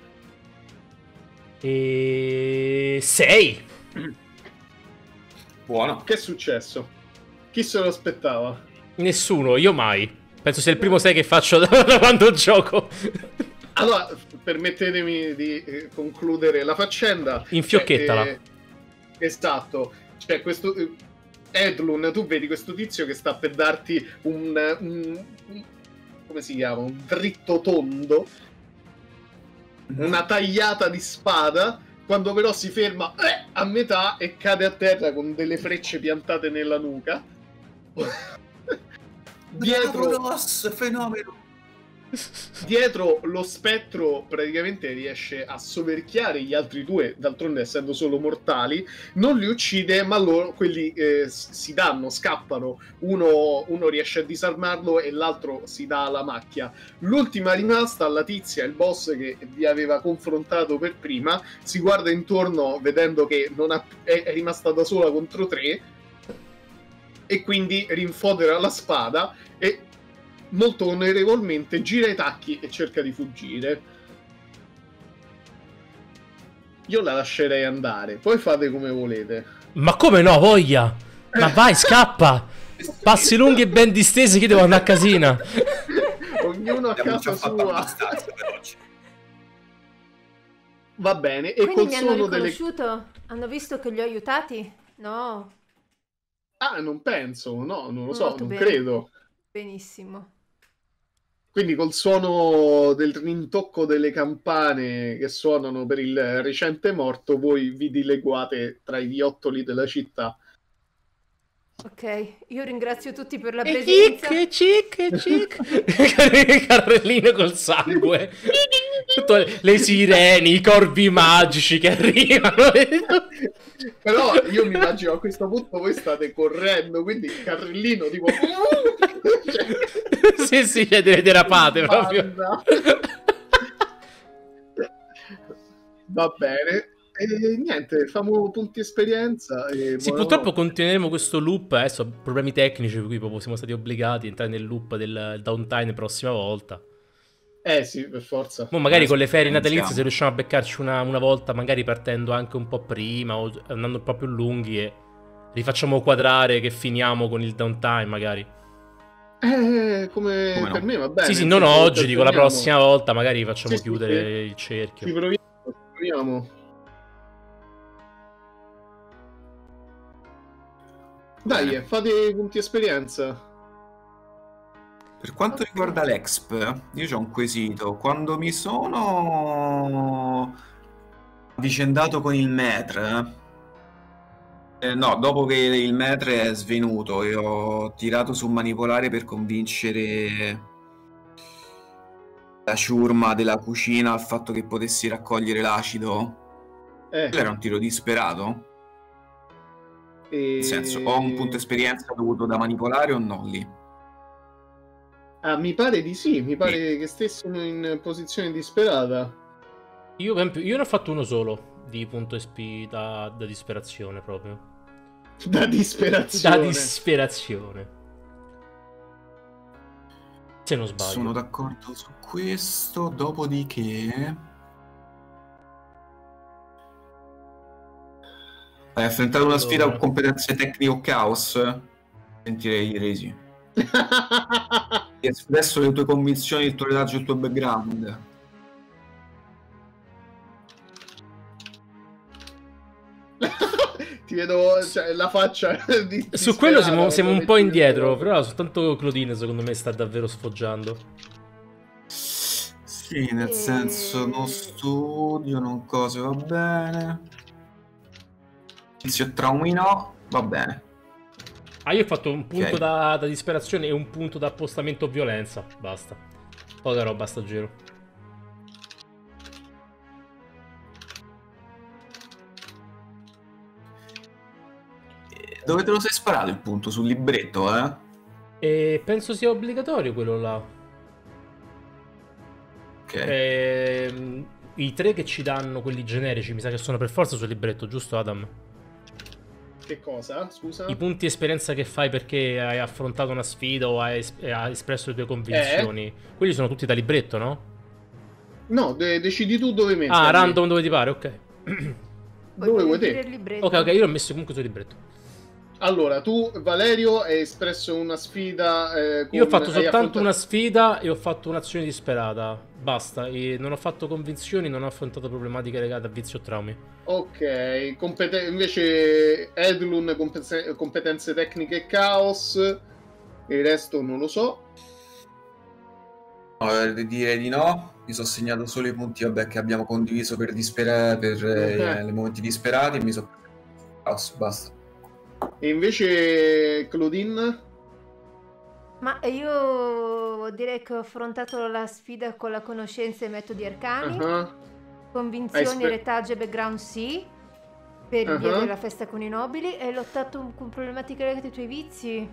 E... sei. Buono. Che è successo? Chi se lo aspettava? Nessuno, io mai. Penso sia il primo sei che faccio da, da quando gioco. Allora, permettetemi di eh, concludere la faccenda. Infiocchettala. Cioè, eh, esatto. Cioè, questo... Eh, Edlun, tu vedi questo tizio che sta per darti un, un, un... come si chiama? Un dritto tondo. Una tagliata di spada. Quando però si ferma eh, a metà e cade a terra con delle frecce piantate nella nuca. Dietro... Bravos, fenomeno! Dietro lo spettro praticamente riesce a soverchiare gli altri due, d'altronde essendo solo mortali, non li uccide, ma loro, quelli eh, si danno, scappano, uno, uno riesce a disarmarlo e l'altro si dà alla macchia. L'ultima rimasta, la tizia, il boss che vi aveva confrontato per prima, si guarda intorno vedendo che non ha, è, è rimasta da sola contro tre e quindi rinfodera la spada e molto onorevolmente gira i tacchi e cerca di fuggire. Io la lascerei andare, poi fate come volete. Ma come no, voglia! Ma vai, scappa! Passi lunghi e ben distesi che devo andare a casina. Ognuno a Abbiamo casa già fatto sua. abbastanza per oggi. Va bene, e Quindi col mi hanno suono delle... riconosciuto? Hanno visto che li ho aiutati? No. Ah, non penso, no, non lo so, Molto non bene. credo. Benissimo. Quindi col suono del rintocco delle campane che suonano per il recente morto, voi vi dileguate tra i viottoli della città. Ok, io ringrazio tutti per la E presenza. cic, cic, cic. Carrellino col sangue. Tutte le sirene, i corvi magici che arrivano. Però io mi immagino a questo punto voi state correndo, quindi il carrellino tipo... Sì, sì, c'è delle derapate proprio. Va bene. E niente, facciamo punti esperienza. E Sì, buonanotte. purtroppo continueremo questo loop. Adesso problemi tecnici, per cui proprio siamo stati obbligati a entrare nel loop del downtime la prossima volta. Eh sì, per forza. Mo magari con le ferie Iniziamo. natalizie, se riusciamo a beccarci una, una volta, magari partendo anche un po' prima o andando un po' più lunghi e rifacciamo quadrare che finiamo con il downtime, magari. Eh, come, Come no? per me va bene. Sì, sì, nel non senso, oggi, dico la torniamo. prossima volta, magari facciamo Sì, sì, chiudere sì. il cerchio. Ci proviamo, ci proviamo. Dai, Bene. fate i punti esperienza. Per quanto Ok. riguarda l'Exp, io ho un quesito. Quando mi sono avvicendato con il Maître, eh, no, dopo che il Maître è svenuto e ho tirato su manipolare per convincere la ciurma della cucina al fatto che potessi raccogliere l'acido, Eh, quello era un tiro disperato? e... Nel senso, ho un punto esperienza dovuto da manipolare o no lì? Ah, mi pare di sì, mi pare che stessimo in posizione disperata. Io, per esempio, io ne ho fatto uno solo di punto S P da, da disperazione proprio. Da Da disperazione. disperazione. Se non sbaglio. Sono d'accordo su questo, dopodiché... Hai affrontato una sfida Allora. con competenze tecnico caos? Sentirei direi sì. E adesso le tue convinzioni, il tuo retaggio, il tuo background. Ti vedo, cioè, la faccia di Su quello siamo, disperata siamo un quando po' metti indietro, le però soltanto Claudine secondo me sta davvero sfoggiando. Sì, nel E- senso non studio, non cose, va bene. Inizio traumi no, va bene. Ah, io ho fatto un punto Ok. da, da disperazione e un punto da appostamento violenza. Basta. Poca roba sto giro. Eh, Dove te lo sei sparato il punto? Sul libretto, eh? E penso sia obbligatorio quello là. Ok. Ehm, I tre che ci danno quelli generici, mi sa che sono per forza sul libretto, giusto Adam? Che cosa? Scusa? I punti esperienza che fai perché hai affrontato una sfida o hai, es- hai espresso le tue convinzioni, Eh? quelli sono tutti da libretto, no? No, de- decidi tu dove metterli. Ah, random dove ti pare, ok. Dove vuoi te? Il libretto. Ok, ok, io l'ho messo comunque sul libretto. Allora, tu, Valerio, hai espresso una sfida. Eh, con... Io ho fatto hai soltanto affrontato- una sfida e ho fatto un'azione disperata. Basta, e non ho fatto convinzioni, non ho affrontato problematiche legate a vizi o traumi. Ok, compete- invece Edlun, competenze, competenze tecniche e caos. E il resto non lo so. No, eh, direi di no. Mi sono segnato solo i punti vabbè, che abbiamo condiviso per, dispera- per eh, i momenti disperati e mi sono... Caos, basta. E invece Claudine? Ma io direi che ho affrontato la sfida con la conoscenza e metodi arcani, Ah, convinzioni, Hai spe- retaggio e background sì, per Ah. via della festa con i nobili, e lottato con problematiche legate ai tuoi vizi.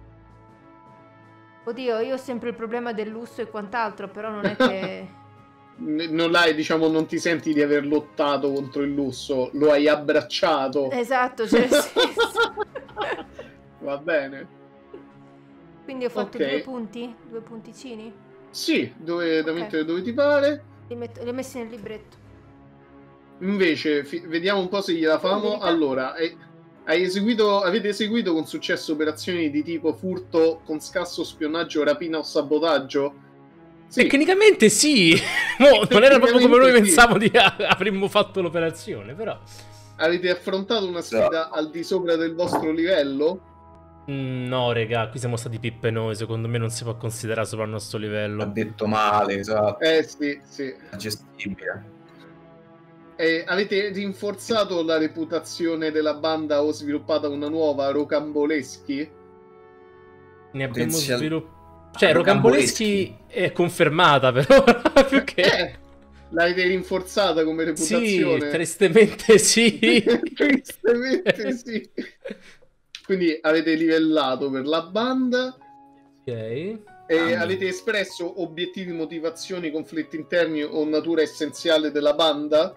Oddio, io ho sempre il problema del lusso e quant'altro, però non è che... n- non l'hai, diciamo, non ti senti di aver lottato contro il lusso, lo hai abbracciato. Esatto, cioè nel senso... Va bene. Quindi ho fatto Ok. due punti? Due punticini? Sì, dove, da Ok. mettere dove ti pare. Li, metto- li ho messi nel libretto. Invece, fi- vediamo un po' se gliela famo. verità. Allora, hai, hai eseguito, avete eseguito con successo operazioni di tipo furto con scasso, spionaggio, rapina o sabotaggio? Sì. Tecnicamente sì, no, non era proprio come noi Tecnicamente sì. pensavamo di avremmo fatto l'operazione, però... Avete affrontato una sfida al di sopra del vostro livello? Mm, No, regà, qui siamo stati pippe noi, secondo me non si può considerare sopra il nostro L'ha livello. detto male, esatto. Eh sì, sì. Gestibile. E avete rinforzato la reputazione della banda o sviluppata una nuova, Rocamboleschi? Ne abbiamo Potenzial- sviluppato... Cioè, Rocamboleschi. Rocamboleschi è confermata, però, più che... Eh, l'avete rinforzata come Sì, reputazione? tristemente sì. Tristemente sì. Quindi avete livellato per la banda Ok. e Ah, avete espresso obiettivi, motivazioni, conflitti interni o natura essenziale della banda?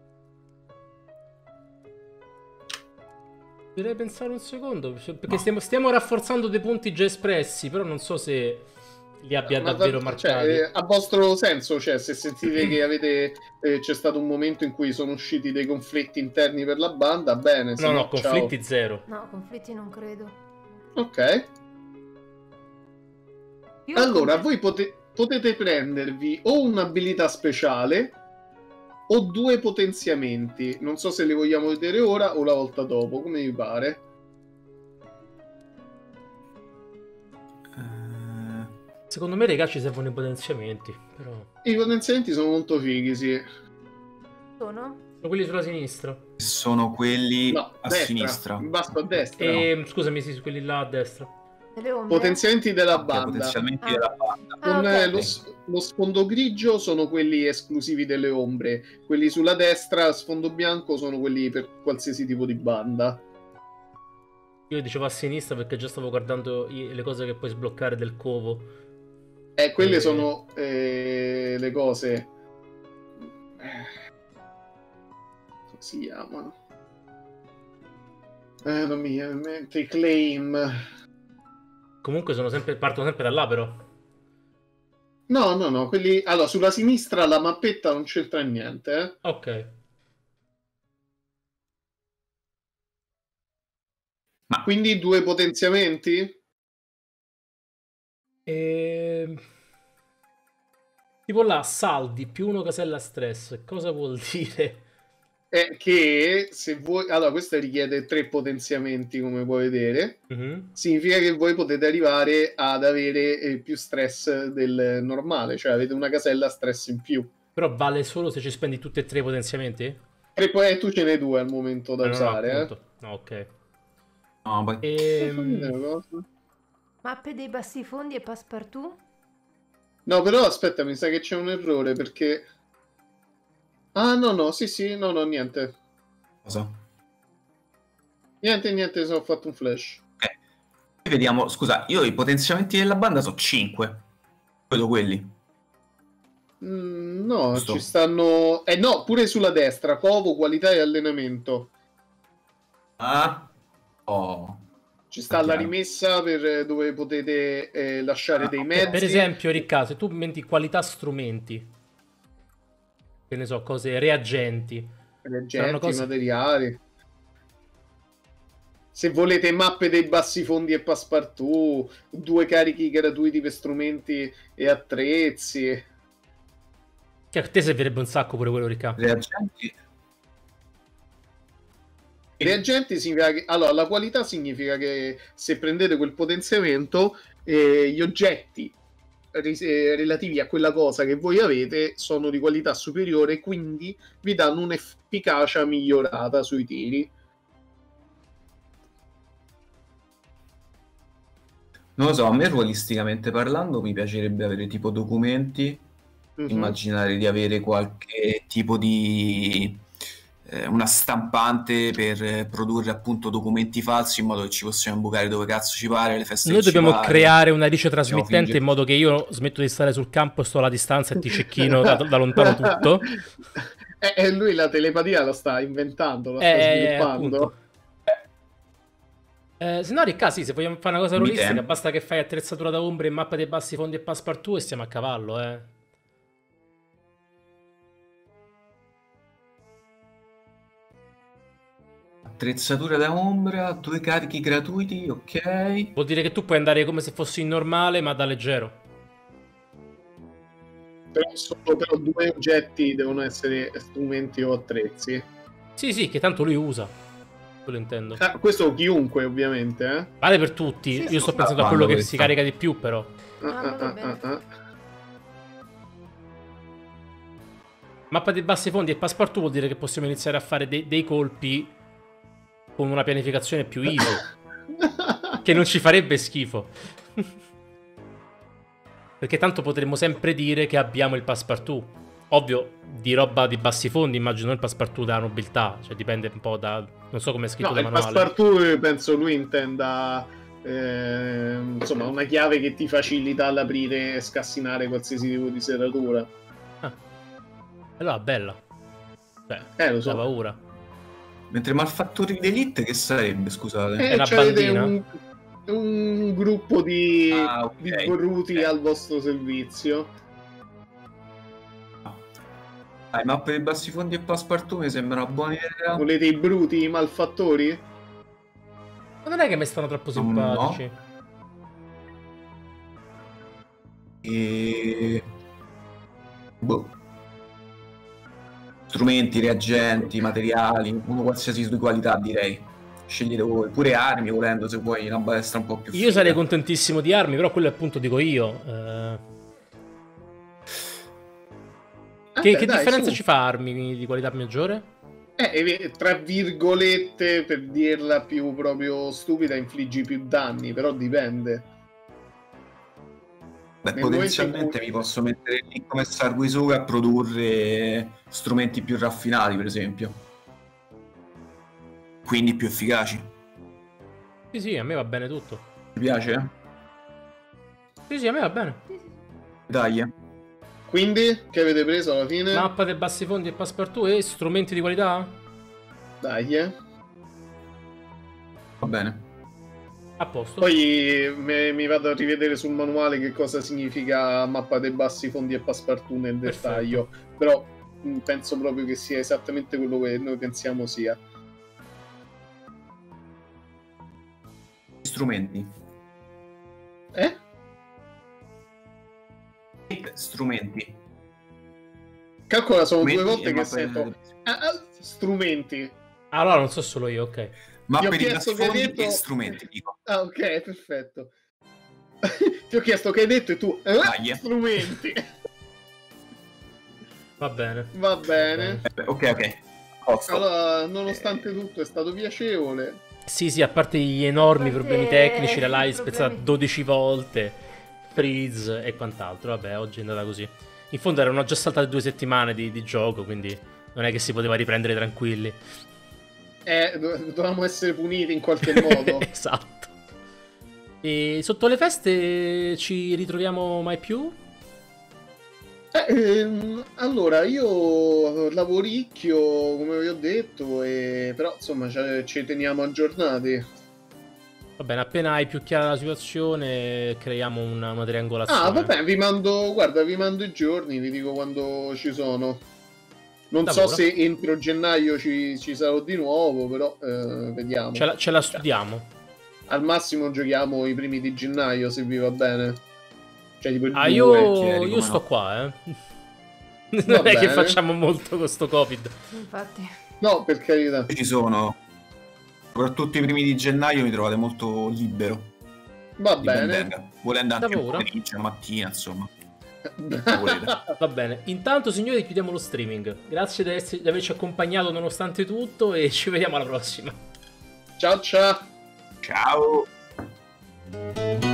Dovrei pensare un secondo, cioè, perché No. stiamo, stiamo rafforzando dei punti già espressi, però non so se li abbia Ma davvero va- marcati. cioè, eh, a vostro senso, cioè, se sentite che avete eh, c'è stato un momento in cui sono usciti dei conflitti interni per la banda, bene, se No, no, no, conflitti zero. No, conflitti non credo. ciao. Ok. Io Allora, con- voi pote- potete prendervi o un'abilità speciale o due potenziamenti. Non so se li vogliamo vedere ora o la volta dopo, come vi pare. Eh, Secondo me, raga, ci servono i potenziamenti, però... I potenziamenti sono molto fighi, sì. sono? Sono quelli sulla sinistra. sono quelli No, a destra. sinistra. In basso a destra. E, scusami, sì, quelli là a destra. Nelle ombre? Potenziamenti della Ok, banda. potenzialmente Ah. della banda. Ah, Con ok. eh, lo, s- lo sfondo grigio sono quelli esclusivi delle ombre, quelli sulla destra, a sfondo bianco, sono quelli per qualsiasi tipo di banda. Io dicevo a sinistra perché già stavo guardando i- le cose che puoi sbloccare del covo. E quelle Eh. sono eh, le cose. Eh, come si chiamano? Eh, non mi viene in mente. I claim. Comunque sono sempre, partono sempre da là, però. No, no, no. Quelli. Allora, sulla sinistra la mappetta non c'entra niente. Eh. Ok. Ma Quindi due potenziamenti? E... Tipo là, saldi più uno casella stress. Cosa vuol dire? È che se vuoi. Allora, questa richiede tre potenziamenti, come puoi vedere. Mhm. Significa che voi potete arrivare ad avere eh, più stress del normale, cioè avete una casella stress in più. Però vale solo se ci spendi tutti e tre i potenziamenti? E poi eh, tu ce n'hai due al momento da Ah, no, no, usare. eh. appunto. No, ok. no, poi... Eh, fammi vedere Ehm... una cosa. Mappe dei bassi fondi e passepartout? No, però aspetta, mi sa che c'è un errore perché. Ah, no, no, sì, sì, no, no, niente. Cosa? Niente, niente, sono fatto un flash. Ok. Vediamo, scusa, io i potenziamenti della banda sono cinque. Vedo quelli. Mm, no, Giusto. ci stanno. Eh no, pure sulla destra, covo, qualità e allenamento. Ah. Oh. Ci sta la Chiaro. rimessa per eh, dove potete eh, lasciare dei Cioè, mezzi. per esempio, Riccardo, se tu metti qualità strumenti, che ne so, cose reagenti, reagenti, saranno cose- materiali. se volete mappe dei bassi fondi e passepartout, due carichi gratuiti per strumenti e attrezzi. Che a te servirebbe un sacco pure quello, Ricca. Reagenti. Reagenti significa che... Allora, la qualità significa che se prendete quel potenziamento, eh, gli oggetti relativi a quella cosa che voi avete sono di qualità superiore, quindi vi danno un'efficacia migliorata sui tiri. Non lo so, a me ruolisticamente parlando mi piacerebbe avere tipo documenti, Mm-hmm. immaginare di avere qualche tipo di eh, una stampante per eh, produrre appunto documenti falsi in modo che ci possiamo imbucare dove cazzo ci pare, le feste Noi che ci dobbiamo pare. creare una rice trasmittente fingere- in modo che io smetto di stare sul campo e sto alla distanza e ti cecchino da, da lontano tutto. E eh, lui la telepatia lo sta inventando, lo sta Eh, sviluppando. appunto. Eh, se no, Ricca, sì, se vogliamo fare una cosa Mi rolistica, tempo. basta che fai attrezzatura da ombre, mappa dei bassi fondi e passepartout e stiamo a cavallo, eh. Attrezzatura da ombra, due carichi gratuiti, ok. Vuol dire che tu puoi andare come se fossi in normale, ma da leggero. Però solo però due oggetti devono essere strumenti o attrezzi. Sì, sì, che tanto lui usa. Quello intendo. Ah, questo chiunque, ovviamente, eh. Vale per tutti. Sì, Io sì, sto sì. pensando a Ah, quello quando che si questa- carica di più, però. Ah, Ah, ah, va ah, bene. ah, ah. Mappa dei bassi fondi e passepartout vuol dire che possiamo iniziare a fare dei, dei colpi con una pianificazione più easy. Che non ci farebbe schifo. Perché tanto potremmo sempre dire che abbiamo il passepartout. Ovvio, di roba di bassi fondi, immagino il passepartout della nobiltà. Cioè dipende un po' da... Non so come è scritto No, da il manuale. passepartout penso lui intenda eh, insomma una chiave che ti facilita all'aprire e scassinare qualsiasi tipo di serratura. Allora, bella. Cioè, Eh, lo da so. paura. Mentre malfattori d'elite che sarebbe, scusate? Eh, È una c'avete bandina? un, un gruppo di, Ah, ok. di bruti Ok. al vostro servizio. Ah, mappe dei bassi fondi e passepartout mi sembra una buona idea. Volete i bruti, i malfattori? Ma non è che mi stanno troppo No. simpatici. E... Boh. Strumenti, reagenti, materiali, uno qualsiasi di qualità direi. Scegliete voi, pure armi volendo se vuoi una balestra un po' più Io figa. sarei contentissimo di armi, però quello appunto dico io. Eh, che Vabbè, che dai, differenza su. ci fa armi di qualità maggiore? Eh, e- tra virgolette, per dirla più proprio stupida, infliggi più danni, però dipende. Beh, Nel momento in potenzialmente cui- mi posso mettere lì come Sarguisuga a produrre strumenti più raffinati, per esempio. Quindi più efficaci. Sì, sì, a me va bene tutto. Ti piace? Sì, sì, a me va bene. Dai. eh. Quindi, che avete preso alla fine? Mappa dei bassi fondi e passepartout e strumenti di qualità? Dai, eh. Va bene. A posto. Poi me- mi vado a rivedere sul manuale che cosa significa mappa dei bassi fondi e passepartout nel Perfetto. dettaglio. Però mh, penso proprio che sia esattamente quello che noi pensiamo sia. Strumenti. Eh? Strumenti. Calcola, sono due Strumenti volte e che mappe- sento ah, ah, strumenti. Allora non so solo io, ok. Ti Mappe ho di chiesto che hai bassi detto- e strumenti, dico. Ah, ok, perfetto. Ti ho chiesto che hai detto e tu eh? Dai, eh. strumenti. Va bene. Va bene. Eh, Ok, ok. Posto. Allora, nonostante tutto è stato piacevole. Sì, sì, a parte gli enormi A parte problemi tecnici, la live i spezzata problemi. dodici volte, freeze e quant'altro. Vabbè, oggi è andata così. In fondo erano già saltate due settimane di, di gioco, quindi non è che si poteva riprendere tranquilli. Eh, do- dovevamo essere puniti in qualche modo. Esatto. E sotto le feste ci ritroviamo mai più? Eh, ehm, allora, io lavoricchio, come vi ho detto, e... però insomma ci- ci teniamo aggiornati. Va bene, appena hai più chiara la situazione, creiamo una, una triangolazione. Ah, vabbè, vi mando, guarda, vi mando i giorni, vi dico quando ci sono. Non Lavora. so se entro gennaio ci, ci sarò di nuovo, però eh, vediamo. Ce la, ce la studiamo. Al massimo giochiamo i primi di gennaio, se vi va bene. Cioè, tipo il Ah, due. io, chiedi, io come sto no. qua, eh. Va Non è che bene. facciamo molto con sto Covid. Infatti. No, per carità. Ci sono, soprattutto i primi di gennaio mi trovate molto libero. Va bene. Dipendente. Volendo anche il Lavora. pomeriggio, la mattina, insomma. Come volete. Va bene. Intanto, signori, chiudiamo lo streaming. Grazie di, essere- di averci accompagnato nonostante tutto e ci vediamo alla prossima. Ciao ciao. Ciao.